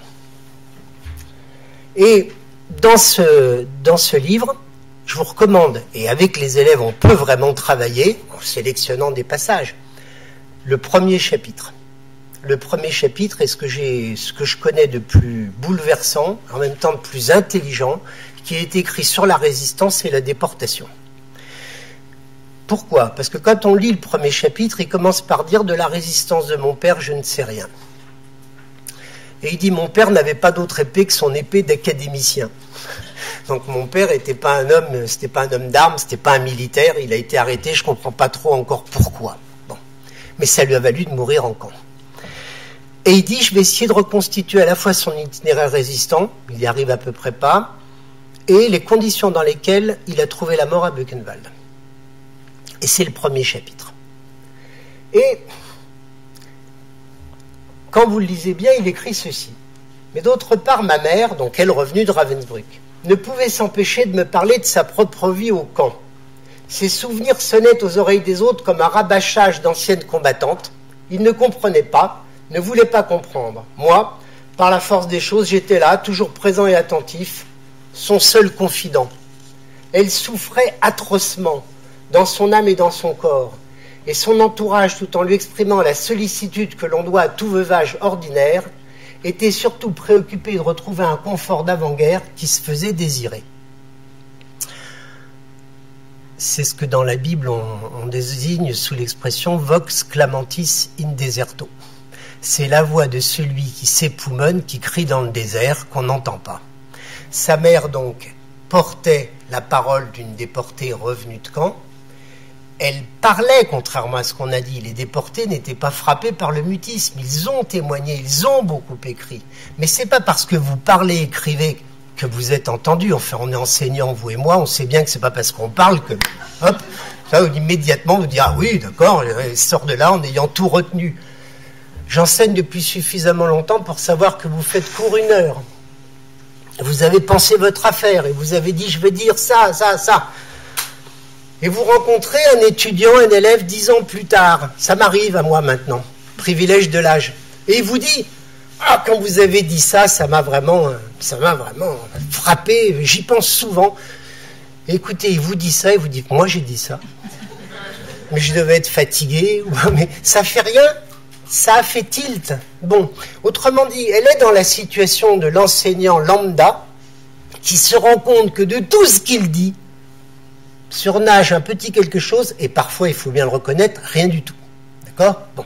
Et dans ce livre, je vous recommande, et avec les élèves on peut vraiment travailler en sélectionnant des passages, le premier chapitre. Le premier chapitre est ce que je connais de plus bouleversant, en même temps de plus intelligent, qui est écrit sur la résistance et la déportation. Pourquoi? Parce que quand on lit le premier chapitre, il commence par dire de la résistance de mon père, je ne sais rien. Et il dit mon père n'avait pas d'autre épée que son épée d'académicien. Donc mon père n'était pas un homme, c'était pas un homme d'armes, c'était pas un militaire, il a été arrêté, je comprends pas trop encore pourquoi. Bon. Mais ça lui a valu de mourir en camp. Et il dit, je vais essayer de reconstituer à la fois son itinéraire résistant, il n'y arrive à peu près pas, et les conditions dans lesquelles il a trouvé la mort à Buchenwald. Et c'est le premier chapitre. Et quand vous le lisez bien, il écrit ceci. Mais d'autre part, ma mère, donc elle revenue de Ravensbrück, ne pouvait s'empêcher de me parler de sa propre vie au camp. Ses souvenirs sonnaient aux oreilles des autres comme un rabâchage d'anciennes combattantes. Il ne comprenait pas, ne voulait pas comprendre. Moi, par la force des choses, j'étais là, toujours présent et attentif, son seul confident. Elle souffrait atrocement, dans son âme et dans son corps. et son entourage, tout en lui exprimant la sollicitude que l'on doit à tout veuvage ordinaire, était surtout préoccupé de retrouver un confort d'avant-guerre qui se faisait désirer. C'est ce que dans la Bible on désigne sous l'expression vox clamantis in deserto. C'est la voix de celui qui s'époumonne, qui crie dans le désert, qu'on n'entend pas. Sa mère donc portait la parole d'une déportée revenue de camp. Elle parlait, contrairement à ce qu'on a dit. Les déportés n'étaient pas frappés par le mutisme. Ils ont témoigné, ils ont beaucoup écrit. Mais c'est pas parce que vous parlez, écrivez, que vous êtes entendu. Enfin, on est enseignants, vous et moi, on sait bien que c'est pas parce qu'on parle que, hop, ça, immédiatement, vous dire, ah oui, d'accord, il sort de là en ayant tout retenu. J'enseigne depuis suffisamment longtemps pour savoir que vous faites cours 1 heure. Vous avez pensé votre affaire et vous avez dit, je vais dire ça. Et vous rencontrez un étudiant, un élève 10 ans plus tard. Ça m'arrive à moi maintenant, privilège de l'âge. Et il vous dit, ah, quand vous avez dit ça, ça m'a vraiment frappé, j'y pense souvent. Écoutez, il vous dit ça, et vous dites, moi j'ai dit ça. Mais je devais être fatigué, mais ça fait rien, ça a fait tilt. Bon, autrement dit, elle est dans la situation de l'enseignant lambda, qui se rend compte que de tout ce qu'il dit, surnage un petit quelque chose, et parfois, il faut bien le reconnaître, rien du tout. D'accord ? Bon.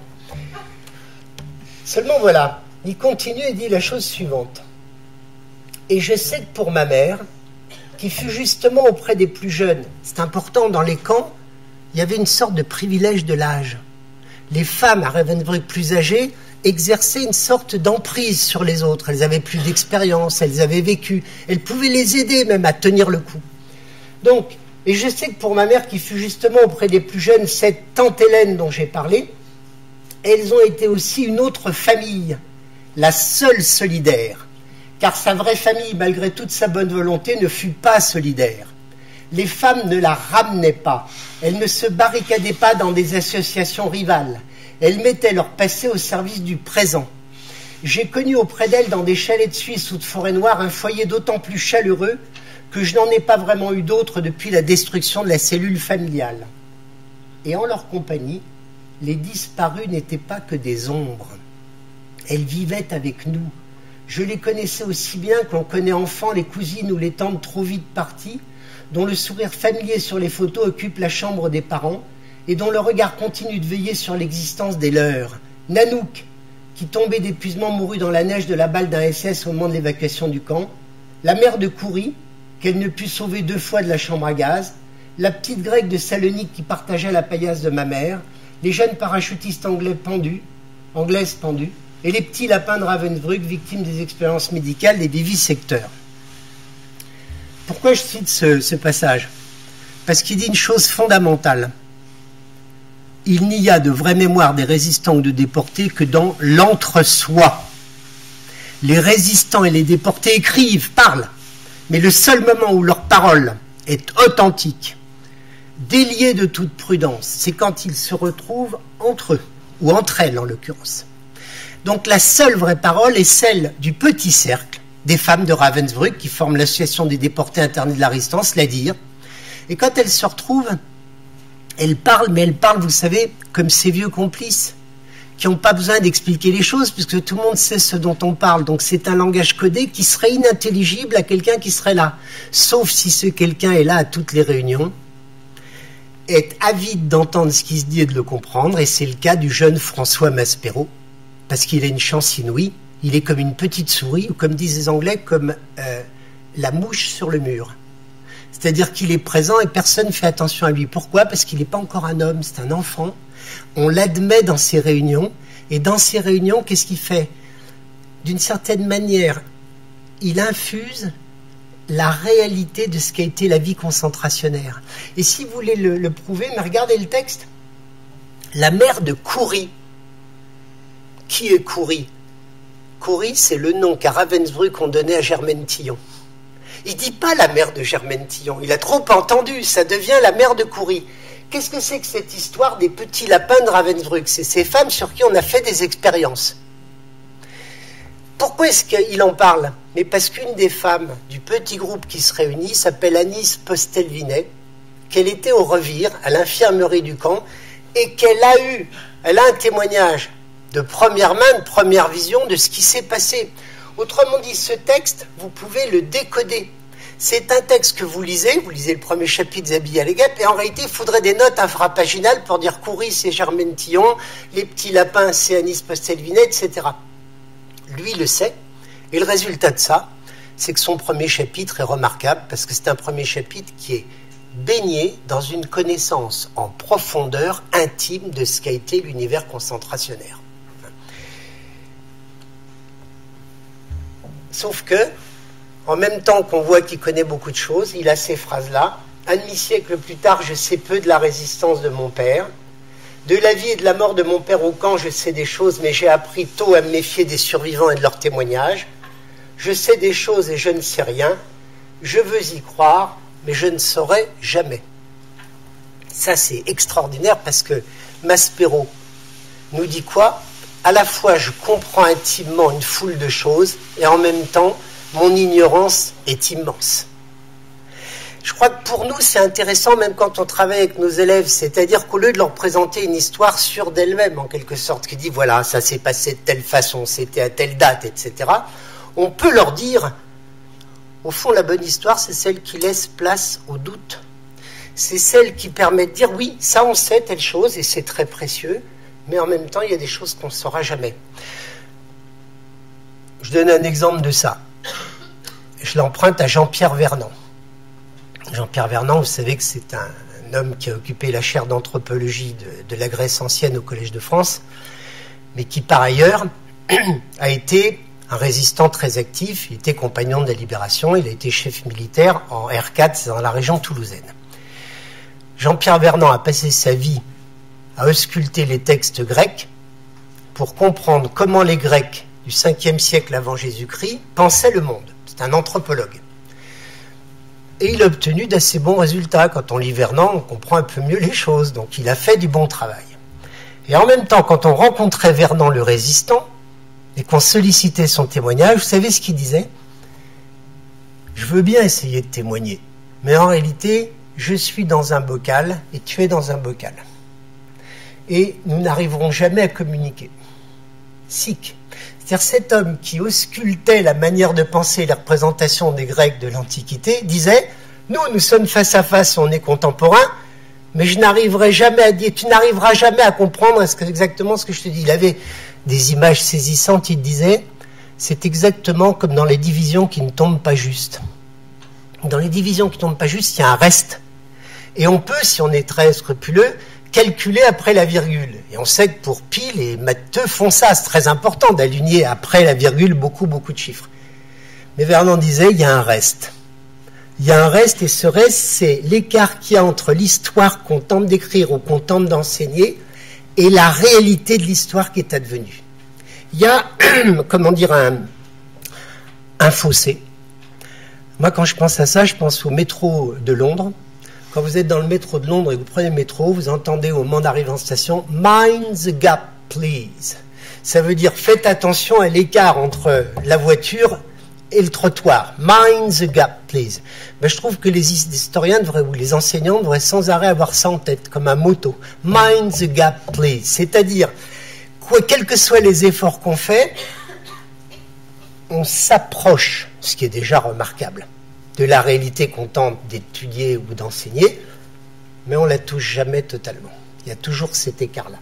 Seulement voilà, il continue et dit la chose suivante. Et je sais que pour ma mère, qui fut justement auprès des plus jeunes, c'est important, dans les camps, il y avait une sorte de privilège de l'âge. Les femmes à Ravensbrück plus âgées exerçaient une sorte d'emprise sur les autres. Elles avaient plus d'expérience, elles avaient vécu, elles pouvaient les aider même à tenir le coup. Donc, et je sais que pour ma mère qui fut justement auprès des plus jeunes, cette tante Hélène dont j'ai parlé, elles ont été aussi une autre famille, la seule solidaire, car sa vraie famille, malgré toute sa bonne volonté, ne fut pas solidaire. Les femmes ne la ramenaient pas, elles ne se barricadaient pas dans des associations rivales, elles mettaient leur passé au service du présent. J'ai connu auprès d'elles, dans des chalets de Suisse ou de Forêt-Noire, un foyer d'autant plus chaleureux que je n'en ai pas vraiment eu d'autres depuis la destruction de la cellule familiale. Et en leur compagnie, les disparus n'étaient pas que des ombres. Elles vivaient avec nous. Je les connaissais aussi bien qu'on connaît enfant les cousines ou les tantes trop vite parties, dont le sourire familier sur les photos occupe la chambre des parents et dont le regard continue de veiller sur l'existence des leurs. Nanouk, qui tombée d'épuisement mourut dans la neige de la balle d'un SS au moment de l'évacuation du camp, la mère de Coury, qu'elle ne put sauver 2 fois de la chambre à gaz, la petite grecque de Salonique qui partageait la paillasse de ma mère, les jeunes parachutistes anglaises pendues, et les petits lapins de Ravensbrück, victimes des expériences médicales des vivisecteurs. Pourquoi je cite ce passage ? Parce qu'il dit une chose fondamentale. Il n'y a de vraie mémoire des résistants ou de déportés que dans l'entre-soi. Les résistants et les déportés écrivent, parlent, mais le seul moment où leur parole est authentique, déliée de toute prudence, c'est quand ils se retrouvent entre eux, ou entre elles en l'occurrence. Donc la seule vraie parole est celle du petit cercle des femmes de Ravensbrück qui forment l'association des déportés internés de la résistance, la DIR. Et quand elles se retrouvent, elles parlent, mais elles parlent, vous savez, comme ces vieux complices qui n'ont pas besoin d'expliquer les choses puisque tout le monde sait ce dont on parle. Donc c'est un langage codé qui serait inintelligible à quelqu'un qui serait là. Sauf si ce quelqu'un est là à toutes les réunions, est avide d'entendre ce qui se dit et de le comprendre. Et c'est le cas du jeune François Maspero, parce qu'il a une chance inouïe. Il est comme une petite souris, ou comme disent les Anglais, comme la mouche sur le mur. C'est-à-dire qu'il est présent et personne ne fait attention à lui. Pourquoi ? Parce qu'il n'est pas encore un homme, c'est un enfant. On l'admet dans ces réunions, et dans ces réunions, qu'est-ce qu'il fait ? D'une certaine manière, il infuse la réalité de ce qu'a été la vie concentrationnaire. Et si vous voulez le prouver, mais regardez le texte. La mère de Coury. Qui est Coury ? Coury, c'est le nom qu'à Ravensbrück on donnait à Germaine Tillon. Il ne dit pas la mère de Germaine Tillon, il a trop entendu, ça devient la mère de Coury. Qu'est-ce que c'est que cette histoire des petits lapins de Ravensbrück ? C'est ces femmes sur qui on a fait des expériences. Pourquoi est-ce qu'il en parle ? Mais parce qu'une des femmes du petit groupe qui se réunit s'appelle Agnès Postelvinet, qu'elle était au Revire, à l'infirmerie du camp, et elle a un témoignage de première main, de première vision de ce qui s'est passé. Autrement dit, ce texte, vous pouvez le décoder. C'est un texte que vous lisez le premier chapitre d'Habillé à la guêpe, et en réalité, il faudrait des notes infrapaginales pour dire Coury, c'est Germaine Tillon, les petits lapins, c'est Anis Postel-Vinet, etc. Lui, il le sait, et le résultat de ça, c'est que son premier chapitre est remarquable, parce que c'est un premier chapitre qui est baigné dans une connaissance en profondeur intime de ce qu'a été l'univers concentrationnaire. Sauf que, en même temps qu'on voit qu'il connaît beaucoup de choses, il a ces phrases-là. Un demi-siècle plus tard, je sais peu de la résistance de mon père. De la vie et de la mort de mon père au camp, je sais des choses, mais j'ai appris tôt à me méfier des survivants et de leurs témoignages. Je sais des choses et je ne sais rien. Je veux y croire, mais je ne saurai jamais. Ça, c'est extraordinaire parce que Maspero nous dit quoi ? À la fois, je comprends intimement une foule de choses et en même temps, mon ignorance est immense. Je crois que pour nous, c'est intéressant, même quand on travaille avec nos élèves, c'est-à-dire qu'au lieu de leur présenter une histoire sûre d'elle-même, en quelque sorte, qui dit, voilà, ça s'est passé de telle façon, c'était à telle date, etc., on peut leur dire, au fond, la bonne histoire, c'est celle qui laisse place au doute. C'est celle qui permet de dire, oui, ça on sait telle chose, et c'est très précieux, mais en même temps, il y a des choses qu'on ne saura jamais. Je donne un exemple de ça. Je l'emprunte à Jean-Pierre Vernant. Jean-Pierre Vernant, vous savez que c'est un homme qui a occupé la chaire d'anthropologie de la Grèce ancienne au Collège de France, mais qui, par ailleurs, a été un résistant très actif. Il était compagnon de la Libération, il a été chef militaire en R4 dans la région toulousaine. Jean-Pierre Vernant a passé sa vie à ausculter les textes grecs pour comprendre comment les Grecs du 5e siècle avant Jésus-Christ pensaient le monde. C'est un anthropologue. Et il a obtenu d'assez bons résultats. Quand on lit Vernant, on comprend un peu mieux les choses. Donc il a fait du bon travail. Et en même temps, quand on rencontrait Vernant le résistant, et qu'on sollicitait son témoignage, vous savez ce qu'il disait ? Je veux bien essayer de témoigner, mais en réalité, je suis dans un bocal et tu es dans un bocal. Et nous n'arriverons jamais à communiquer. Sic. C'est-à-dire cet homme qui auscultait la manière de penser et les représentations des Grecs de l'Antiquité disait « Nous sommes face à face, on est contemporains, mais je n'arriverai jamais à dire, tu n'arriveras jamais à comprendre exactement ce que je te dis. » Il avait des images saisissantes, il disait « C'est exactement comme dans les divisions qui ne tombent pas juste. Dans les divisions qui ne tombent pas juste, il y a un reste. Et on peut, si on est très scrupuleux, calculer après la virgule. Et on sait que pour pi, les matheux font ça. C'est très important d'aligner après la virgule beaucoup de chiffres. Mais Vernant disait, il y a un reste. Il y a un reste, et ce reste, c'est l'écart qu'il y a entre l'histoire qu'on tente d'écrire ou qu'on tente d'enseigner et la réalité de l'histoire qui est advenue. Il y a, comment dire, un fossé. Moi, quand je pense à ça, je pense au métro de Londres. Quand vous êtes dans le métro de Londres et que vous prenez le métro, vous entendez au moment d'arriver en station « Mind the gap, please ». Ça veut dire « Faites attention à l'écart entre la voiture et le trottoir. Mind the gap, please ». Ben, je trouve que les historiens ou les enseignants devraient sans arrêt avoir ça en tête, comme un motto. « Mind the gap, please ». C'est-à-dire, quels que soient les efforts qu'on fait, on s'approche, ce qui est déjà remarquable, de la réalité qu'on tente d'étudier ou d'enseigner, mais on ne la touche jamais totalement. Il y a toujours cet écart-là.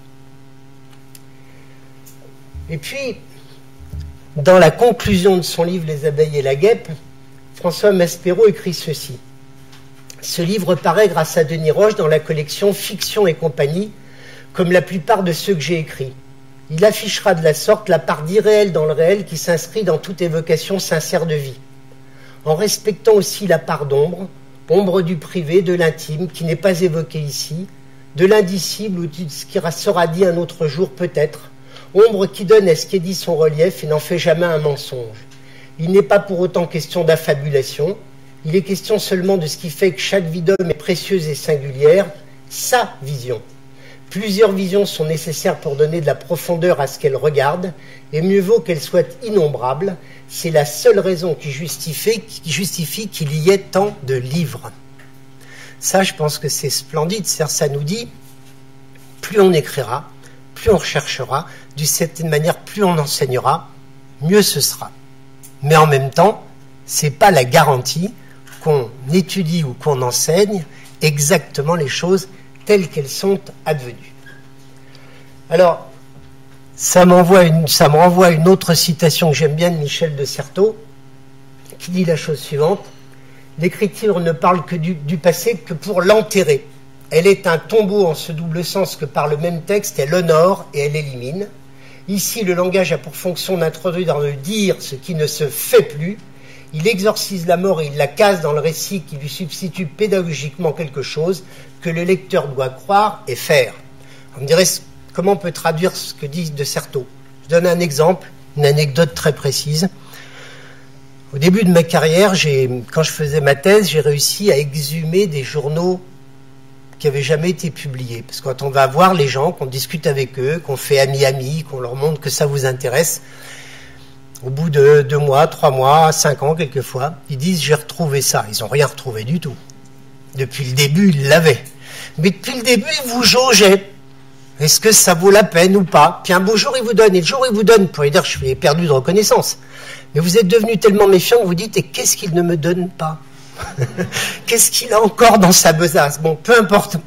Et puis, dans la conclusion de son livre « Les abeilles et la guêpe », François Maspero écrit ceci. Ce livre paraît grâce à Denis Roche dans la collection Fiction et compagnie, comme la plupart de ceux que j'ai écrits. Il affichera de la sorte la part d'irréel dans le réel qui s'inscrit dans toute évocation sincère de vie, en respectant aussi la part d'ombre, ombre du privé, de l'intime, qui n'est pas évoquée ici, de l'indicible ou de ce qui sera dit un autre jour peut-être, ombre qui donne à ce qui est dit son relief et n'en fait jamais un mensonge. Il n'est pas pour autant question d'affabulation, il est question seulement de ce qui fait que chaque vie d'homme est précieuse et singulière, sa vision. Plusieurs visions sont nécessaires pour donner de la profondeur à ce qu'elle regarde, et mieux vaut qu'elle soit innombrable. C'est la seule raison qui justifie qu'il y ait tant de livres. Ça, je pense que c'est splendide. Ça nous dit, plus on écrira, plus on recherchera, d'une certaine manière, plus on enseignera, mieux ce sera. Mais en même temps, ce n'est pas la garantie qu'on étudie ou qu'on enseigne exactement les choses telles qu'elles sont advenues. Alors, ça me renvoie à une autre citation que j'aime bien de Michel de Certeau, qui dit la chose suivante: l'écriture ne parle que du passé que pour l'enterrer. Elle est un tombeau en ce double sens que par le même texte, elle honore et elle élimine. Ici, le langage a pour fonction d'introduire dans le dire ce qui ne se fait plus. Il exorcise la mort et il la casse dans le récit qui lui substitue pédagogiquement quelque chose que le lecteur doit croire et faire. On me dirait, comment on peut traduire ce que dit de Certeau? Je donne un exemple, une anecdote très précise. Au début de ma carrière, quand je faisais ma thèse, j'ai réussi à exhumer des journaux qui n'avaient jamais été publiés. Parce que quand on va voir les gens, qu'on discute avec eux, qu'on fait ami-ami, qu'on leur montre que ça vous intéresse, au bout de 2 mois, 3 mois, 5 ans quelquefois, ils disent « j'ai retrouvé ça ». Ils n'ont rien retrouvé du tout. Depuis le début, ils l'avaient. Mais depuis le début, ils vous jaugeaient. Est-ce que ça vaut la peine ou pas? Puis un beau jour, ils vous donnent. Et le jour où ils vous donnent, pour dire « je suis perdu de reconnaissance ». Mais vous êtes devenu tellement méfiant que vous dites « et qu'est-ce qu'il ne me donne pas ?» Qu'est-ce qu'il a encore dans sa besace? Bon, peu importe.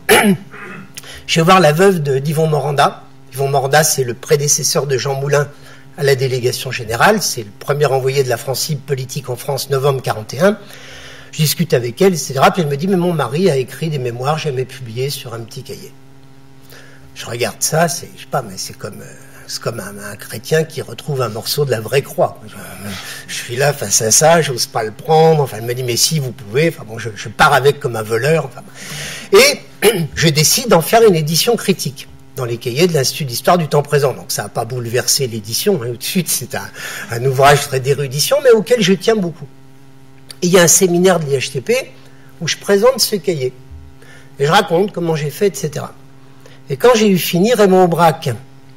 Je vais voir la veuve d'Yvon Moranda. Yvon Moranda, c'est le prédécesseur de Jean Moulin à la délégation générale. C'est le premier envoyé de la Francipe politique en France, novembre 41. Je discute avec elle, etc. Puis elle me dit, mais mon mari a écrit des mémoires jamais publiées sur un petit cahier. Je regarde ça, je sais pas, mais c'est comme un chrétien qui retrouve un morceau de la vraie croix. Je suis là face à ça, j'ose pas le prendre. Enfin, elle me dit, mais si, vous pouvez. Enfin bon, je pars avec comme un voleur. Enfin, et je décide d'en faire une édition critique dans les cahiers de l'Institut d'Histoire du Temps Présent. Donc ça n'a pas bouleversé l'édition. Tout de suite, c'est un ouvrage très d'érudition, mais auquel je tiens beaucoup. Et il y a un séminaire de l'IHTP où je présente ce cahier. Et je raconte comment j'ai fait, etc. Et quand j'ai eu fini, Raymond Aubrac,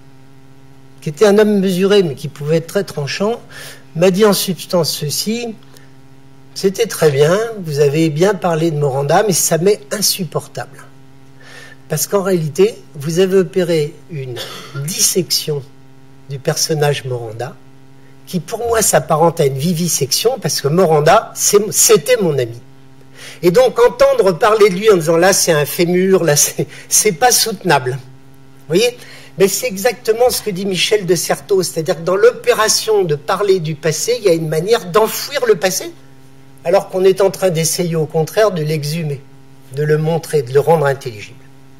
qui était un homme mesuré, mais qui pouvait être très tranchant, m'a dit en substance ceci: c'était très bien, vous avez bien parlé de Moranda, mais ça m'est insupportable. Parce qu'en réalité, vous avez opéré une dissection du personnage Moranda, qui pour moi s'apparente à une vivisection, parce que Moranda, c'était mon ami. Et donc entendre parler de lui en disant là c'est un fémur, là c'est pas soutenable. Vous voyez? Mais c'est exactement ce que dit Michel de Certeau, c'est-à-dire que dans l'opération de parler du passé, il y a une manière d'enfouir le passé, alors qu'on est en train d'essayer au contraire de l'exhumer, de le montrer, de le rendre intelligible.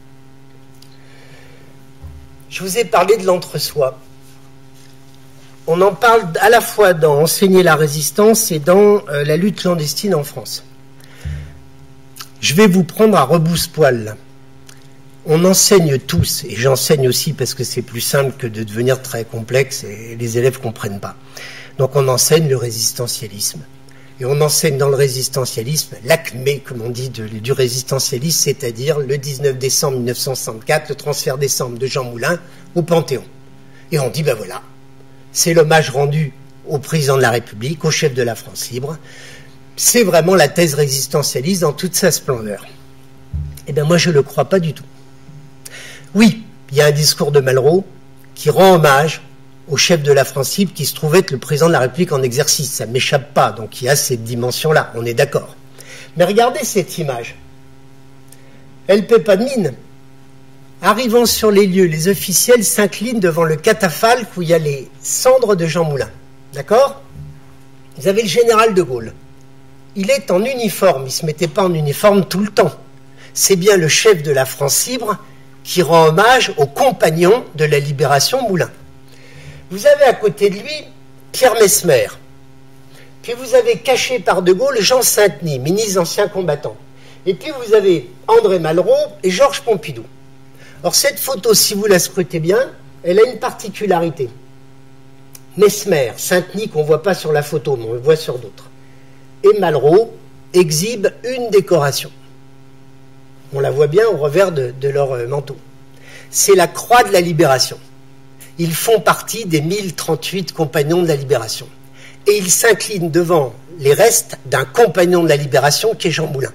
Je vous ai parlé de l'entre-soi. On en parle à la fois dans Enseigner la résistance et dans la lutte clandestine en France. Je vais vous prendre à rebousse-poil là. On enseigne tous, et j'enseigne aussi parce que c'est plus simple que de devenir très complexe et les élèves ne comprennent pas. Donc on enseigne le résistentialisme. Et on enseigne dans le résistentialisme l'acmé, comme on dit, du résistentialisme, c'est-à-dire le 19 décembre 1964, le transfert des cendres de Jean Moulin au Panthéon. Et on dit, ben voilà, c'est l'hommage rendu au président de la République, au chef de la France libre. C'est vraiment la thèse résistentialiste dans toute sa splendeur. Eh bien moi je ne le crois pas du tout. Oui, il y a un discours de Malraux qui rend hommage au chef de la France libre qui se trouvait être le président de la République en exercice. Ça ne m'échappe pas, donc il y a cette dimension-là, on est d'accord. Mais regardez cette image. Elle ne paie pas de mine. Arrivant sur les lieux, les officiels s'inclinent devant le catafalque où il y a les cendres de Jean Moulin. D'accord? Vous avez le général de Gaulle. Il est en uniforme, il ne se mettait pas en uniforme tout le temps. C'est bien le chef de la France libre qui rend hommage aux compagnons de la libération Moulin. Vous avez à côté de lui Pierre Messmer. Puis vous avez caché par De Gaulle Jean Saint-Denis, ministre ancien combattant. Et puis vous avez André Malraux et Georges Pompidou. Alors cette photo, si vous la scrutez bien, elle a une particularité. Mesmer, Saint-Denis qu'on ne voit pas sur la photo, mais on le voit sur d'autres. Et Malraux exhibe une décoration. On la voit bien au revers de leur manteau. C'est la croix de la Libération. Ils font partie des 1038 compagnons de la Libération. Et ils s'inclinent devant les restes d'un compagnon de la Libération qui est Jean Moulin.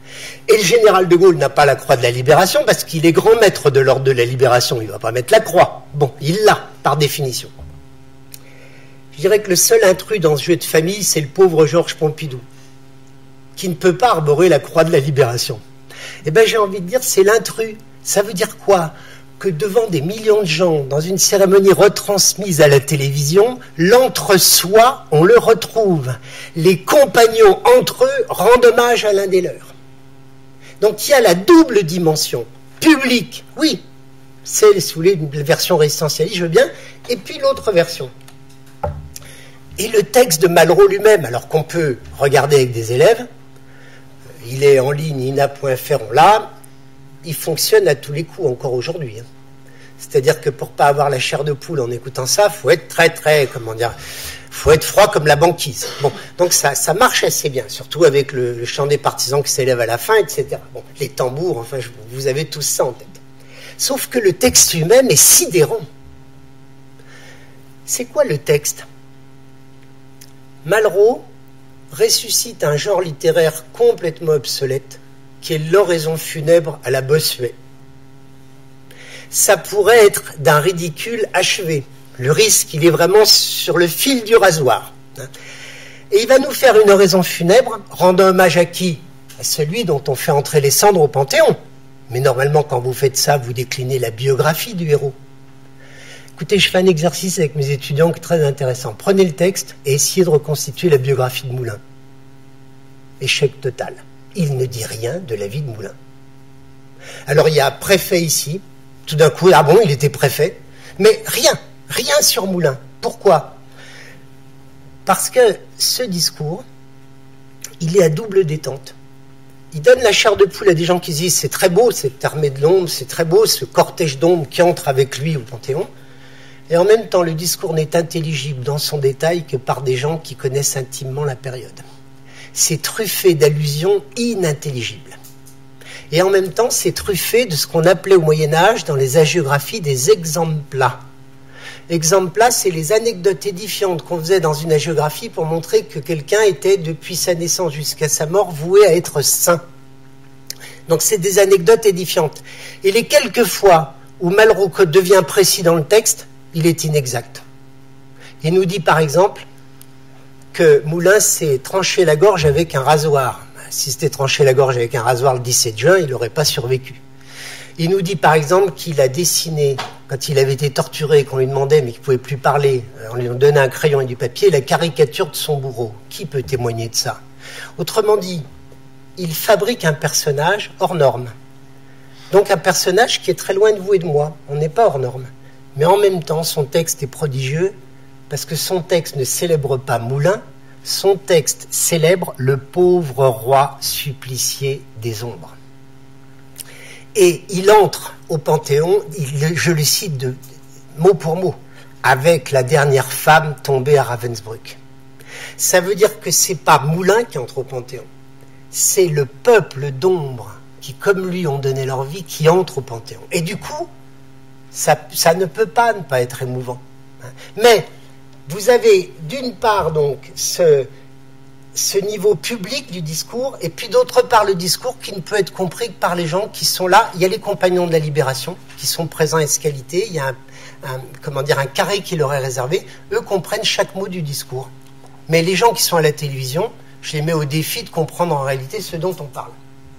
Et le général de Gaulle n'a pas la croix de la libération parce qu'il est grand maître de l'ordre de la libération. Il ne va pas mettre la croix. Bon, il l'a, par définition. Je dirais que le seul intrus dans ce jeu de famille, c'est le pauvre Georges Pompidou, qui ne peut pas arborer la croix de la libération. Eh bien, j'ai envie de dire, c'est l'intrus. Ça veut dire quoi? Que devant des millions de gens, dans une cérémonie retransmise à la télévision, l'entre-soi, on le retrouve. Les compagnons entre eux rendent hommage à l'un des leurs. Donc il y a la double dimension. Publique, oui, c'est, si vous voulez, une version résistentialiste, je veux bien, et puis l'autre version. Et le texte de Malraux lui-même, alors qu'on peut regarder avec des élèves, il est en ligne, ina.fr, on l'a, il fonctionne à tous les coups encore aujourd'hui. C'est-à-dire que pour ne pas avoir la chair de poule en écoutant ça, il faut être très, comment dire, faut être froid comme la banquise. Bon, donc ça marche assez bien, surtout avec le chant des partisans qui s'élève à la fin, etc. Bon, les tambours, enfin, vous avez tous ça en tête. Sauf que le texte lui-même est sidérant. C'est quoi le texte? Malraux ressuscite un genre littéraire complètement obsolète, qui est l'oraison funèbre à la Bossuet. Ça pourrait être d'un ridicule achevé. Le risque, il est vraiment sur le fil du rasoir. Et il va nous faire une oraison funèbre, rendant hommage à qui? À celui dont on fait entrer les cendres au Panthéon. Mais normalement, quand vous faites ça, vous déclinez la biographie du héros. Écoutez, je fais un exercice avec mes étudiants qui est très intéressant. Prenez le texte et essayez de reconstituer la biographie de Moulin. Échec total. Il ne dit rien de la vie de Moulin. Alors il y a préfet ici, tout d'un coup, ah bon, il était préfet, mais rien sur Moulin. Pourquoi? Parce que ce discours, il est à double détente. Il donne la chair de poule à des gens qui disent c'est très beau cette armée de l'ombre, c'est très beau ce cortège d'ombre qui entre avec lui au Panthéon, et en même temps le discours n'est intelligible dans son détail que par des gens qui connaissent intimement la période. C'est truffé d'allusions inintelligibles. Et en même temps, c'est truffé de ce qu'on appelait au Moyen-Âge, dans les hagiographies, des exempla. Exempla, c'est les anecdotes édifiantes qu'on faisait dans une hagiographie pour montrer que quelqu'un était, depuis sa naissance jusqu'à sa mort, voué à être saint. Donc c'est des anecdotes édifiantes. Et les quelques fois où Malraux devient précis dans le texte, il est inexact. Il nous dit par exemple que Moulin s'est tranché la gorge avec un rasoir. Si c'était tranché la gorge avec un rasoir le 17 juin, il n'aurait pas survécu. Il nous dit par exemple qu'il a dessiné, quand il avait été torturé et qu'on lui demandait, mais qu'il ne pouvait plus parler, on lui donnait un crayon et du papier, la caricature de son bourreau. Qui peut témoigner de ça? Autrement dit, il fabrique un personnage hors norme. Donc un personnage qui est très loin de vous et de moi. On n'est pas hors norme. Mais en même temps, son texte est prodigieux parce que son texte ne célèbre pas Moulin, son texte célèbre le pauvre roi supplicié des ombres. Et il entre au Panthéon, je le cite de mot pour mot, avec la dernière femme tombée à Ravensbrück. Ça veut dire que c'est pas Moulin qui entre au Panthéon, c'est le peuple d'ombre qui, comme lui, ont donné leur vie, qui entre au Panthéon. Et du coup, ça ne peut pas ne pas être émouvant. Mais vous avez d'une part donc ce niveau public du discours, et puis d'autre part le discours qui ne peut être compris que par les gens qui sont là. Il y a les compagnons de la Libération qui sont présents à escalité, il y a un carré qui leur est réservé, eux comprennent chaque mot du discours. Mais les gens qui sont à la télévision, je les mets au défi de comprendre en réalité ce dont on parle.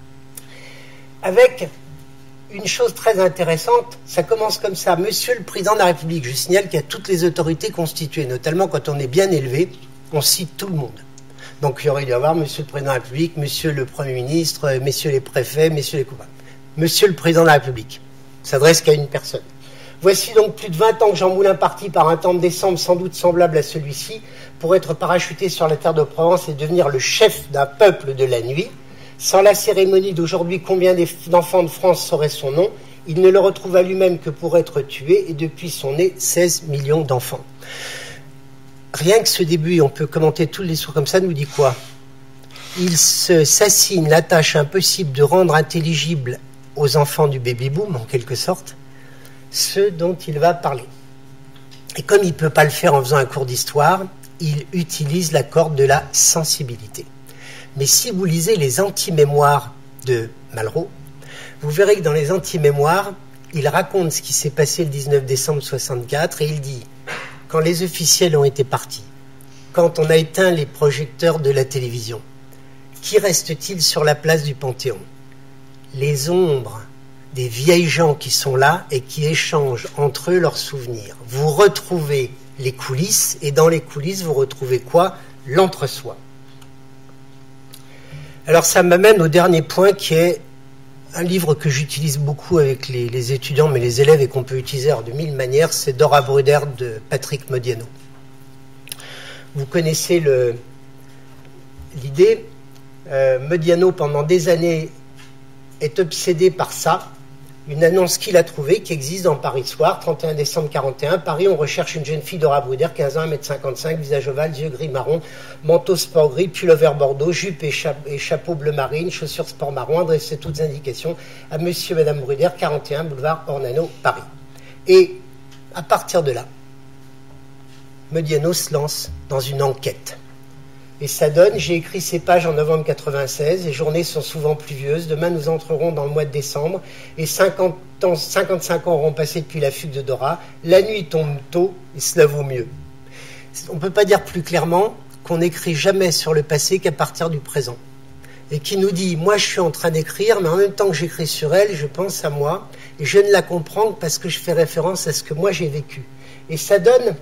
Avec une chose très intéressante, ça commence comme ça. Monsieur le Président de la République, je signale qu'il y a toutes les autorités constituées, notamment quand on est bien élevé, on cite tout le monde. Donc il y aurait dû y avoir Monsieur le Président de la République, Monsieur le Premier ministre, Messieurs les préfets, Messieurs les coupables. Monsieur le Président de la République s'adresse qu'à une personne. Voici donc plus de 20 ans que Jean Moulin partit par un temps de décembre sans doute semblable à celui-ci pour être parachuté sur la terre de Provence et devenir le chef d'un peuple de la nuit. Sans la cérémonie d'aujourd'hui, combien d'enfants de France sauraient son nom? Il ne le retrouva lui-même que pour être tué, et depuis son nez, 16 millions d'enfants. Rien que ce début, on peut commenter tous les discours comme ça, nous dit quoi? Il s'assigne la tâche impossible de rendre intelligible aux enfants du baby-boom, en quelque sorte, ceux dont il va parler. Et comme il ne peut pas le faire en faisant un cours d'histoire, il utilise la corde de la sensibilité. Mais si vous lisez les anti-mémoires de Malraux, vous verrez que dans les anti-mémoires, il raconte ce qui s'est passé le 19 décembre 64 et il dit, quand les officiels ont été partis, quand on a éteint les projecteurs de la télévision, qui reste-t-il sur la place du Panthéon? Les ombres des vieilles gens qui sont là et qui échangent entre eux leurs souvenirs. Vous retrouvez les coulisses, et dans les coulisses, vous retrouvez quoi? L'entre-soi. Alors ça m'amène au dernier point, qui est un livre que j'utilise beaucoup avec les étudiants, mais les élèves, et qu'on peut utiliser de mille manières, c'est Dora Bruder de Patrick Modiano. Vous connaissez l'idée. Modiano, pendant des années, est obsédé par ça. Une annonce qu'il a trouvée, qui existe dans Paris Soir, 31 décembre 41. Paris, on recherche une jeune fille, Dora Bruder, 15 ans, 1m55, visage ovale, yeux gris marron, manteau sport gris, pullover bordeaux, jupe et chapeau bleu marine, chaussures sport marron, adressez toutes indications à monsieur et madame Bruder, 41, boulevard Ornano, Paris. Et à partir de là, Modiano se lance dans une enquête. Et ça donne, j'ai écrit ces pages en novembre 96, les journées sont souvent pluvieuses, demain nous entrerons dans le mois de décembre, et 55 ans auront passé depuis la fugue de Dora, la nuit tombe tôt, et cela vaut mieux. On ne peut pas dire plus clairement qu'on n'écrit jamais sur le passé qu'à partir du présent. Et qui nous dit, moi je suis en train d'écrire, mais en même temps que j'écris sur elle, je pense à moi, et je ne la comprends que parce que je fais référence à ce que moi j'ai vécu. Et ça donne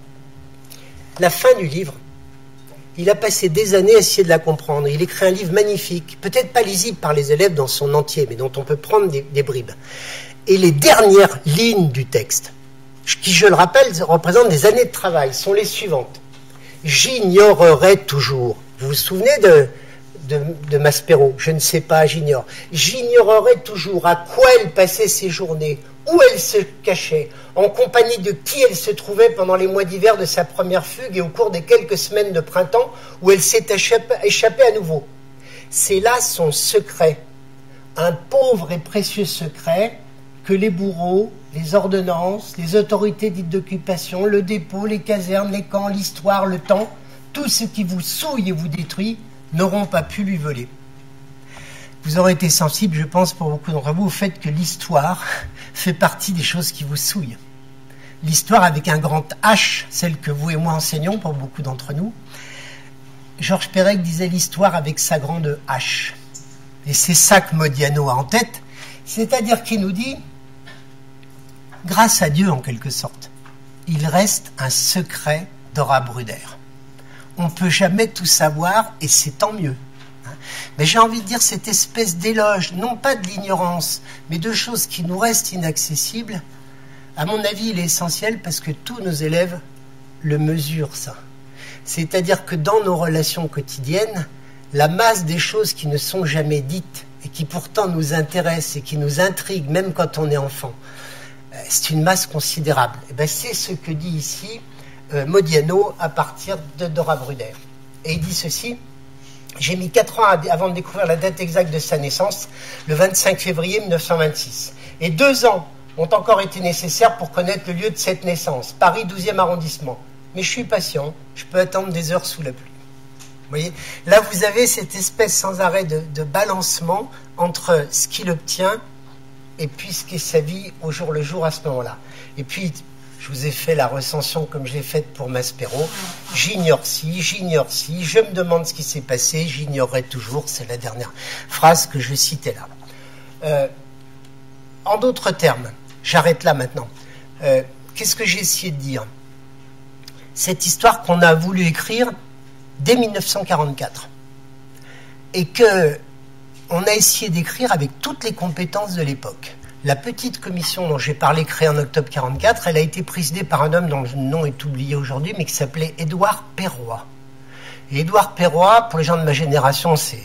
la fin du livre. Il a passé des années à essayer de la comprendre. Il écrit un livre magnifique, peut-être pas lisible par les élèves dans son entier, mais dont on peut prendre des bribes. Et les dernières lignes du texte, qui, je le rappelle, représentent des années de travail, sont les suivantes. J'ignorerai toujours. Vous vous souvenez de Maspero? Je ne sais pas, j'ignore. J'ignorerai toujours à quoi elle passait ses journées, où elle se cachait, en compagnie de qui elle se trouvait pendant les mois d'hiver de sa première fugue et au cours des quelques semaines de printemps où elle s'est échappée à nouveau. C'est là son secret, un pauvre et précieux secret que les bourreaux, les ordonnances, les autorités dites d'occupation, le dépôt, les casernes, les camps, l'histoire, le temps, tout ce qui vous souille et vous détruit, n'auront pas pu lui voler. Vous aurez été sensible, je pense, pour beaucoup d'entre vous, au fait que l'histoire fait partie des choses qui vous souillent. L'histoire avec un grand H, celle que vous et moi enseignons pour beaucoup d'entre nous. Georges Perec disait l'histoire avec sa grande H. Et c'est ça que Modiano a en tête, c'est-à-dire qu'il nous dit, grâce à Dieu en quelque sorte, il reste un secret Dora Bruder. On ne peut jamais tout savoir et c'est tant mieux. Mais j'ai envie de dire cette espèce d'éloge, non pas de l'ignorance, mais de choses qui nous restent inaccessibles, à mon avis, il est essentiel parce que tous nos élèves le mesurent, ça. C'est-à-dire que dans nos relations quotidiennes, la masse des choses qui ne sont jamais dites et qui pourtant nous intéressent et qui nous intriguent, même quand on est enfant, c'est une masse considérable. Et bien, c'est ce que dit ici Modiano à partir de Dora Bruder. Et il dit ceci: j'ai mis 4 ans avant de découvrir la date exacte de sa naissance, le 25 février 1926. Et 2 ans ont encore été nécessaires pour connaître le lieu de cette naissance, Paris 12e arrondissement. Mais je suis patient, je peux attendre des heures sous la pluie. Vous voyez, là vous avez cette espèce sans arrêt de balancement entre ce qu'il obtient et puis ce qu'est sa vie au jour le jour à ce moment-là. Et puis, je vous ai fait la recension comme je l'ai faite pour Maspero. J'ignore ci, je me demande ce qui s'est passé, j'ignorerai toujours. C'est la dernière phrase que je citais là. En d'autres termes, j'arrête là maintenant. Qu'est-ce que j'ai essayé de dire? Cette histoire qu'on a voulu écrire dès 1944 et que on a essayé d'écrire avec toutes les compétences de l'époque. La petite commission dont j'ai parlé, créée en octobre 1944, elle a été présidée par un homme dont le nom est oublié aujourd'hui, mais qui s'appelait Édouard Perroy. Et Édouard Perroy, pour les gens de ma génération, c'est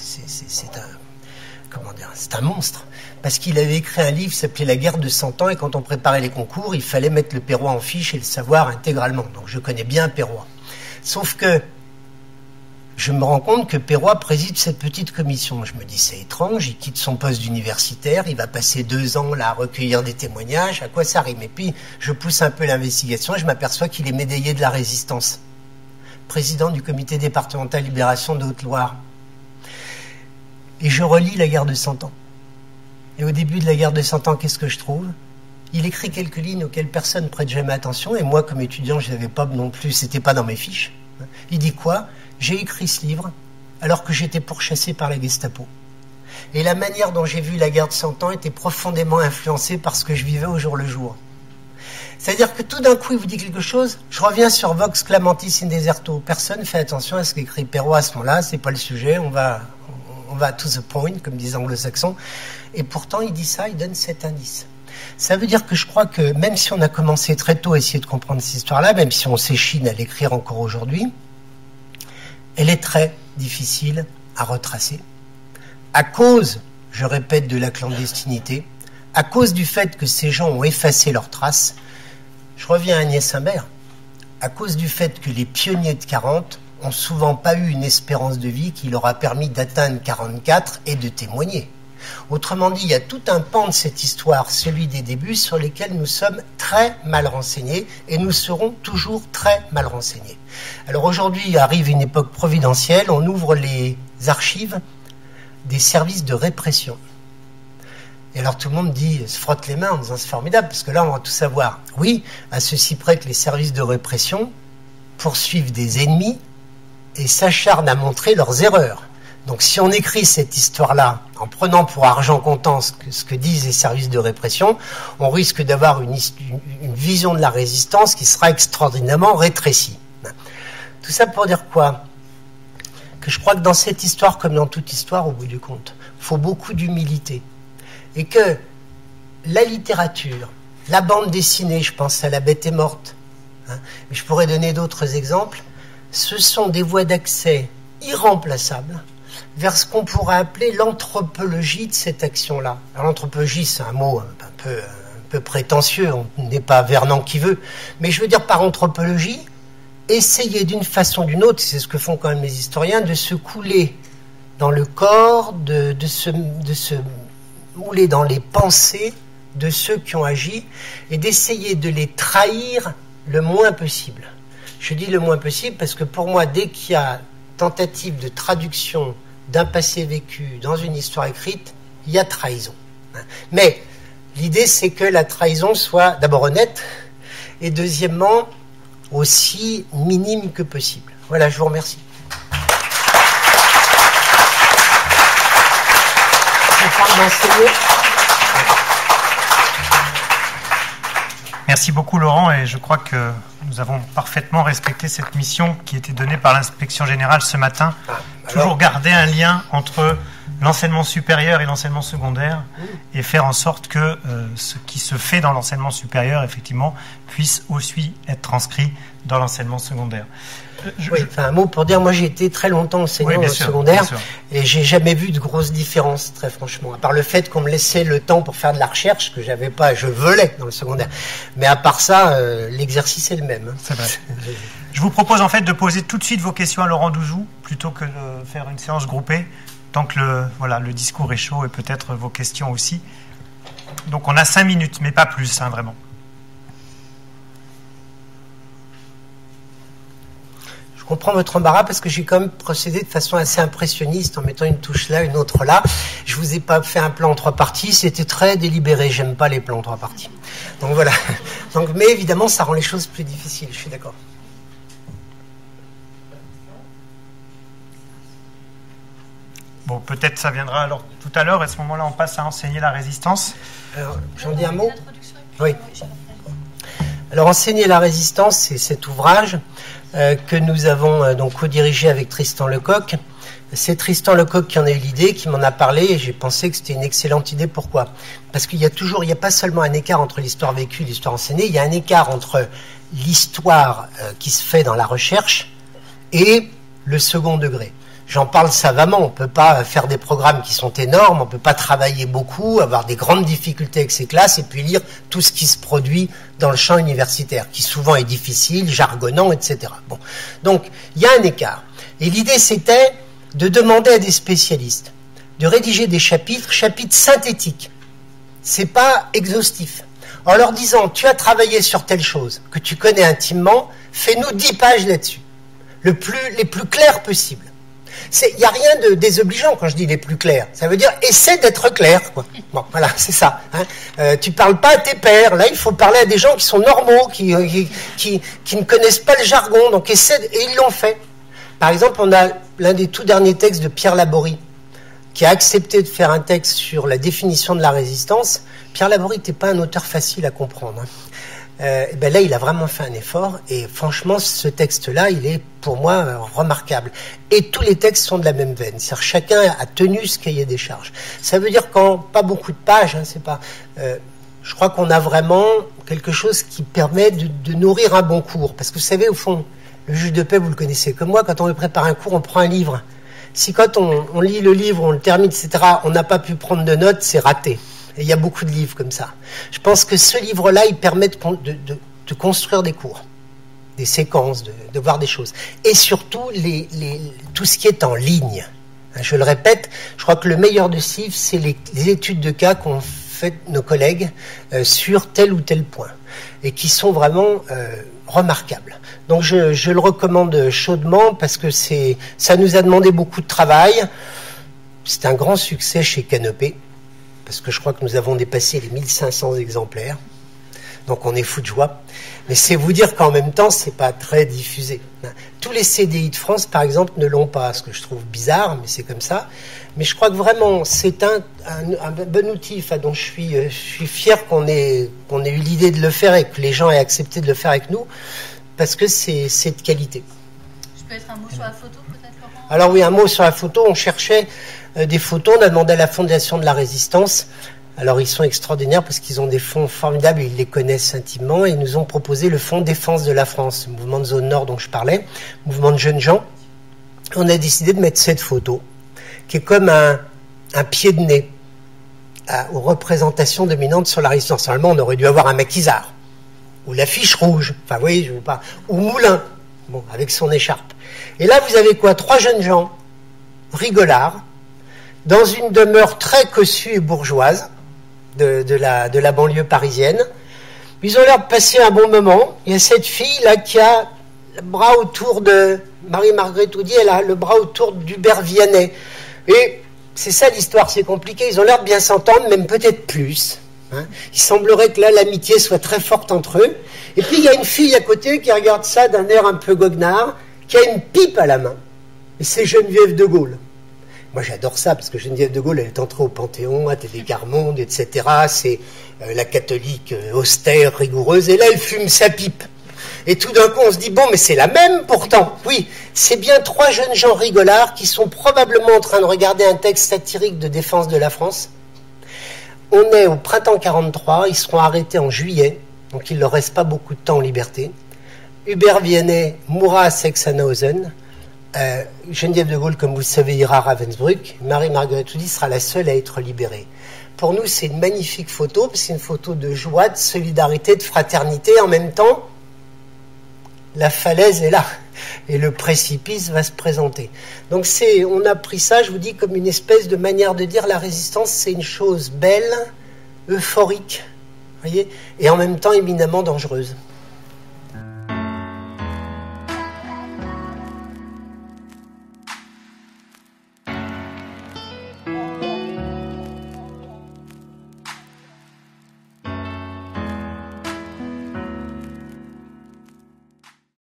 un monstre. Parce qu'il avait écrit un livre qui s'appelait La guerre de 100 ans, et quand on préparait les concours, il fallait mettre le Perroy en fiche et le savoir intégralement. Donc je connais bien Perroy. Sauf que je me rends compte que Perroy préside cette petite commission. Je me dis, c'est étrange, il quitte son poste d'universitaire, il va passer 2 ans là à recueillir des témoignages, à quoi ça rime? Et puis, je pousse un peu l'investigation et je m'aperçois qu'il est médaillé de la Résistance, président du comité départemental Libération de Haute-Loire. et je relis La guerre de 100 ans. Et au début de La guerre de 100 ans, qu'est-ce que je trouve? Il écrit quelques lignes auxquelles personne ne prête jamais attention, et moi, comme étudiant, je n'avais pas non plus, c'était pas dans mes fiches. Il dit quoi? J'ai écrit ce livre alors que j'étais pourchassé par la Gestapo. Et la manière dont j'ai vu la guerre de 100 ans était profondément influencée par ce que je vivais au jour le jour. C'est-à-dire que tout d'un coup, il vous dit quelque chose. Je reviens sur Vox clamantis in deserto. Personne fait attention à ce qu'écrit Perrault à ce moment-là. C'est pas le sujet. On va to the point, comme disent les anglo-saxons. Et pourtant, il dit ça, il donne cet indice. Ça veut dire que je crois que même si on a commencé très tôt à essayer de comprendre cette histoire-là, même si on s'échine à l'écrire encore aujourd'hui, elle est très difficile à retracer. À cause, je répète, de la clandestinité, à cause du fait que ces gens ont effacé leurs traces, je reviens à Agnès Imbert, à cause du fait que les pionniers de 40 ont souvent pas eu une espérance de vie qui leur a permis d'atteindre 44 et de témoigner. Autrement dit, il y a tout un pan de cette histoire, celui des débuts, sur lesquels nous sommes très mal renseignés et nous serons toujours très mal renseignés. Alors aujourd'hui arrive une époque providentielle, on ouvre les archives des services de répression. Et alors tout le monde se frotte les mains en disant c'est formidable, parce que là on va tout savoir. Oui, à ceci près que les services de répression poursuivent des ennemis et s'acharnent à montrer leurs erreurs. Donc si on écrit cette histoire-là en prenant pour argent comptant ce que disent les services de répression, on risque d'avoir une vision de la résistance qui sera extraordinairement rétrécie. Tout ça pour dire quoi? Que je crois que dans cette histoire, comme dans toute histoire, au bout du compte, il faut beaucoup d'humilité. Et que la littérature, la bande dessinée, je pense à La Bête est morte, mais je pourrais donner d'autres exemples, ce sont des voies d'accès irremplaçables vers ce qu'on pourrait appeler l'anthropologie de cette action-là. Alors l'anthropologie, c'est un mot un peu prétentieux, on n'est pas Vernon qui veut, mais je veux dire par anthropologie, essayer d'une façon ou d'une autre, c'est ce que font quand même les historiens, de se couler dans le corps, de se mouler dans les pensées de ceux qui ont agi et d'essayer de les trahir le moins possible. Je dis le moins possible parce que pour moi, dès qu'il y a tentative de traduction d'un passé vécu dans une histoire écrite, il y a trahison. Mais l'idée, c'est que la trahison soit d'abord honnête et deuxièmement aussi minime que possible. Voilà, je vous remercie. Je parle d'enseigner. Merci beaucoup Laurent, et je crois que nous avons parfaitement respecté cette mission qui était donnée par l'Inspection Générale ce matin. Toujours garder un lien entre l'enseignement supérieur et l'enseignement secondaire et faire en sorte que ce qui se fait dans l'enseignement supérieur, effectivement, puisse aussi être transcrit dans l'enseignement secondaire. Un mot pour dire, moi j'ai été très longtemps enseignant dans le secondaire et j'ai jamais vu de grosses différences, très franchement, à part le fait qu'on me laissait le temps pour faire de la recherche que j'avais pas, je volais dans le secondaire. Mais à part ça, l'exercice est le même. C'est vrai. Je vous propose en fait de poser tout de suite vos questions à Laurent Douzou plutôt que de faire une séance groupée, tant que le discours est chaud et peut-être vos questions aussi. Donc on a 5 minutes, mais pas plus, vraiment. Je comprends votre embarras parce que j'ai quand même procédé de façon assez impressionniste en mettant une touche là, une autre là. Je vous ai pas fait un plan en 3 parties, c'était très délibéré. J'aime pas les plans en 3 parties. Donc voilà. Mais évidemment, ça rend les choses plus difficiles. Je suis d'accord. Bon, peut-être ça viendra alors tout à l'heure. À ce moment-là, on passe à enseigner la résistance. Alors, j'en dis un mot. Oui. Alors, enseigner la résistance, c'est cet ouvrage que nous avons donc co-dirigé avec Tristan Lecoq. C'est Tristan Lecoq qui en a eu l'idée, qui m'en a parlé, et j'ai pensé que c'était une excellente idée. Pourquoi? Parce qu'il y a pas seulement un écart entre l'histoire vécue et l'histoire enseignée, il y a un écart entre l'histoire qui se fait dans la recherche et le second degré. J'en parle savamment, on ne peut pas faire des programmes qui sont énormes, on ne peut pas travailler beaucoup, avoir des grandes difficultés avec ses classes et puis lire tout ce qui se produit dans le champ universitaire, qui souvent est difficile, jargonnant, etc. Bon. Donc, il y a un écart. Et l'idée, c'était de demander à des spécialistes de rédiger des chapitres synthétiques. C'est pas exhaustif. En leur disant, tu as travaillé sur telle chose, que tu connais intimement, fais-nous 10 pages là-dessus. Les plus clairs possibles. Il n'y a rien de désobligeant quand je dis les plus clairs. Ça veut dire essaie d'être clair, quoi. Bon, voilà, c'est ça. Hein. Tu parles pas à tes pairs. Là, il faut parler à des gens qui sont normaux, qui ne connaissent pas le jargon. Donc et ils l'ont fait. Par exemple, on a l'un des tout derniers textes de Pierre Laborie, qui a accepté de faire un texte sur la définition de la résistance. Pierre Laborie n'était pas un auteur facile à comprendre. Hein. Ben là, il a vraiment fait un effort et franchement, ce texte-là, il est pour moi remarquable. Et tous les textes sont de la même veine. C'est-à-dire chacun a tenu ce cahier des charges. Ça veut dire qu'en pas beaucoup de pages, hein, c'est pas. Je crois qu'on a vraiment quelque chose qui permet de nourrir un bon cours. Parce que vous savez, au fond, le juge de paix, vous le connaissez comme moi. Quand on prépare un cours, on prend un livre. Si quand on lit le livre, on le termine, etc., on n'a pas pu prendre de notes, c'est raté. Et il y a beaucoup de livres comme ça. Je pense que ce livre-là, il permet de construire des cours, des séquences, de voir des choses. Et surtout, tout ce qui est en ligne. Je le répète, je crois que le meilleur de CIV, c'est les études de cas qu'ont fait nos collègues sur tel ou tel point. Et qui sont vraiment remarquables. Donc je le recommande chaudement parce que ça nous a demandé beaucoup de travail. C'est un grand succès chez Canopé. Parce que je crois que nous avons dépassé les 1500 exemplaires. Donc on est fou de joie. Mais c'est vous dire qu'en même temps, c'est pas très diffusé. Tous les CDI de France, par exemple, ne l'ont pas, ce que je trouve bizarre, mais c'est comme ça. Mais je crois que vraiment, c'est un bon outil dont je suis fier qu'on ait eu l'idée de le faire et que les gens aient accepté de le faire avec nous, parce que c'est de qualité. Je peux être un mot sur la photo, peut-être, Laurent ? Alors oui, un mot sur la photo. On cherchait des photos. On a demandé à la Fondation de la Résistance. Alors ils sont extraordinaires parce qu'ils ont des fonds formidables et ils les connaissent intimement. Et ils nous ont proposé le Fonds Défense de la France, le mouvement de zone nord dont je parlais, mouvement de jeunes gens. On a décidé de mettre cette photo, qui est comme un pied de nez aux représentations dominantes sur la Résistance. Normalement, on aurait dû avoir un maquisard, ou l'affiche rouge, enfin vous voyez, je veux pas, ou Moulin, bon, avec son écharpe. Et là, vous avez quoi? 3 jeunes gens, rigolards, dans une demeure très cossue et bourgeoise de la banlieue parisienne. Ils ont l'air de passer un bon moment. Il y a cette fille-là qui a le bras autour de Marie-Marguerite Oudy, elle a le bras autour d'Hubert Vianney. Et c'est ça l'histoire, c'est compliqué. Ils ont l'air de bien s'entendre, même peut-être plus. Hein. Il semblerait que là, l'amitié soit très forte entre eux. Et puis, il y a une fille à côté qui regarde ça d'un air un peu goguenard, qui a une pipe à la main. Et c'est Geneviève de Gaulle. Moi, j'adore ça, parce que Geneviève de Gaulle, elle est entrée au Panthéon, à Télé-Carmonde, etc. C'est la catholique austère, rigoureuse, et là, elle fume sa pipe. Et tout d'un coup, on se dit, bon, mais c'est la même, pourtant. Oui, c'est bien 3 jeunes gens rigolards qui sont probablement en train de regarder un texte satirique de défense de la France. On est au printemps 43, ils seront arrêtés en juillet, donc il ne leur reste pas beaucoup de temps en liberté. Hubert Vianney mourra à Sachsenhausen. Geneviève de Gaulle, comme vous le savez, ira à Ravensbrück. Marie-Marguerite Oudy sera la seule à être libérée. Pour nous, c'est une magnifique photo, parce que c'est une photo de joie, de solidarité, de fraternité. En même temps, la falaise est là, et le précipice va se présenter. Donc on a pris ça, je vous dis, comme une espèce de manière de dire la résistance, c'est une chose belle, euphorique, voyez, et en même temps éminemment dangereuse.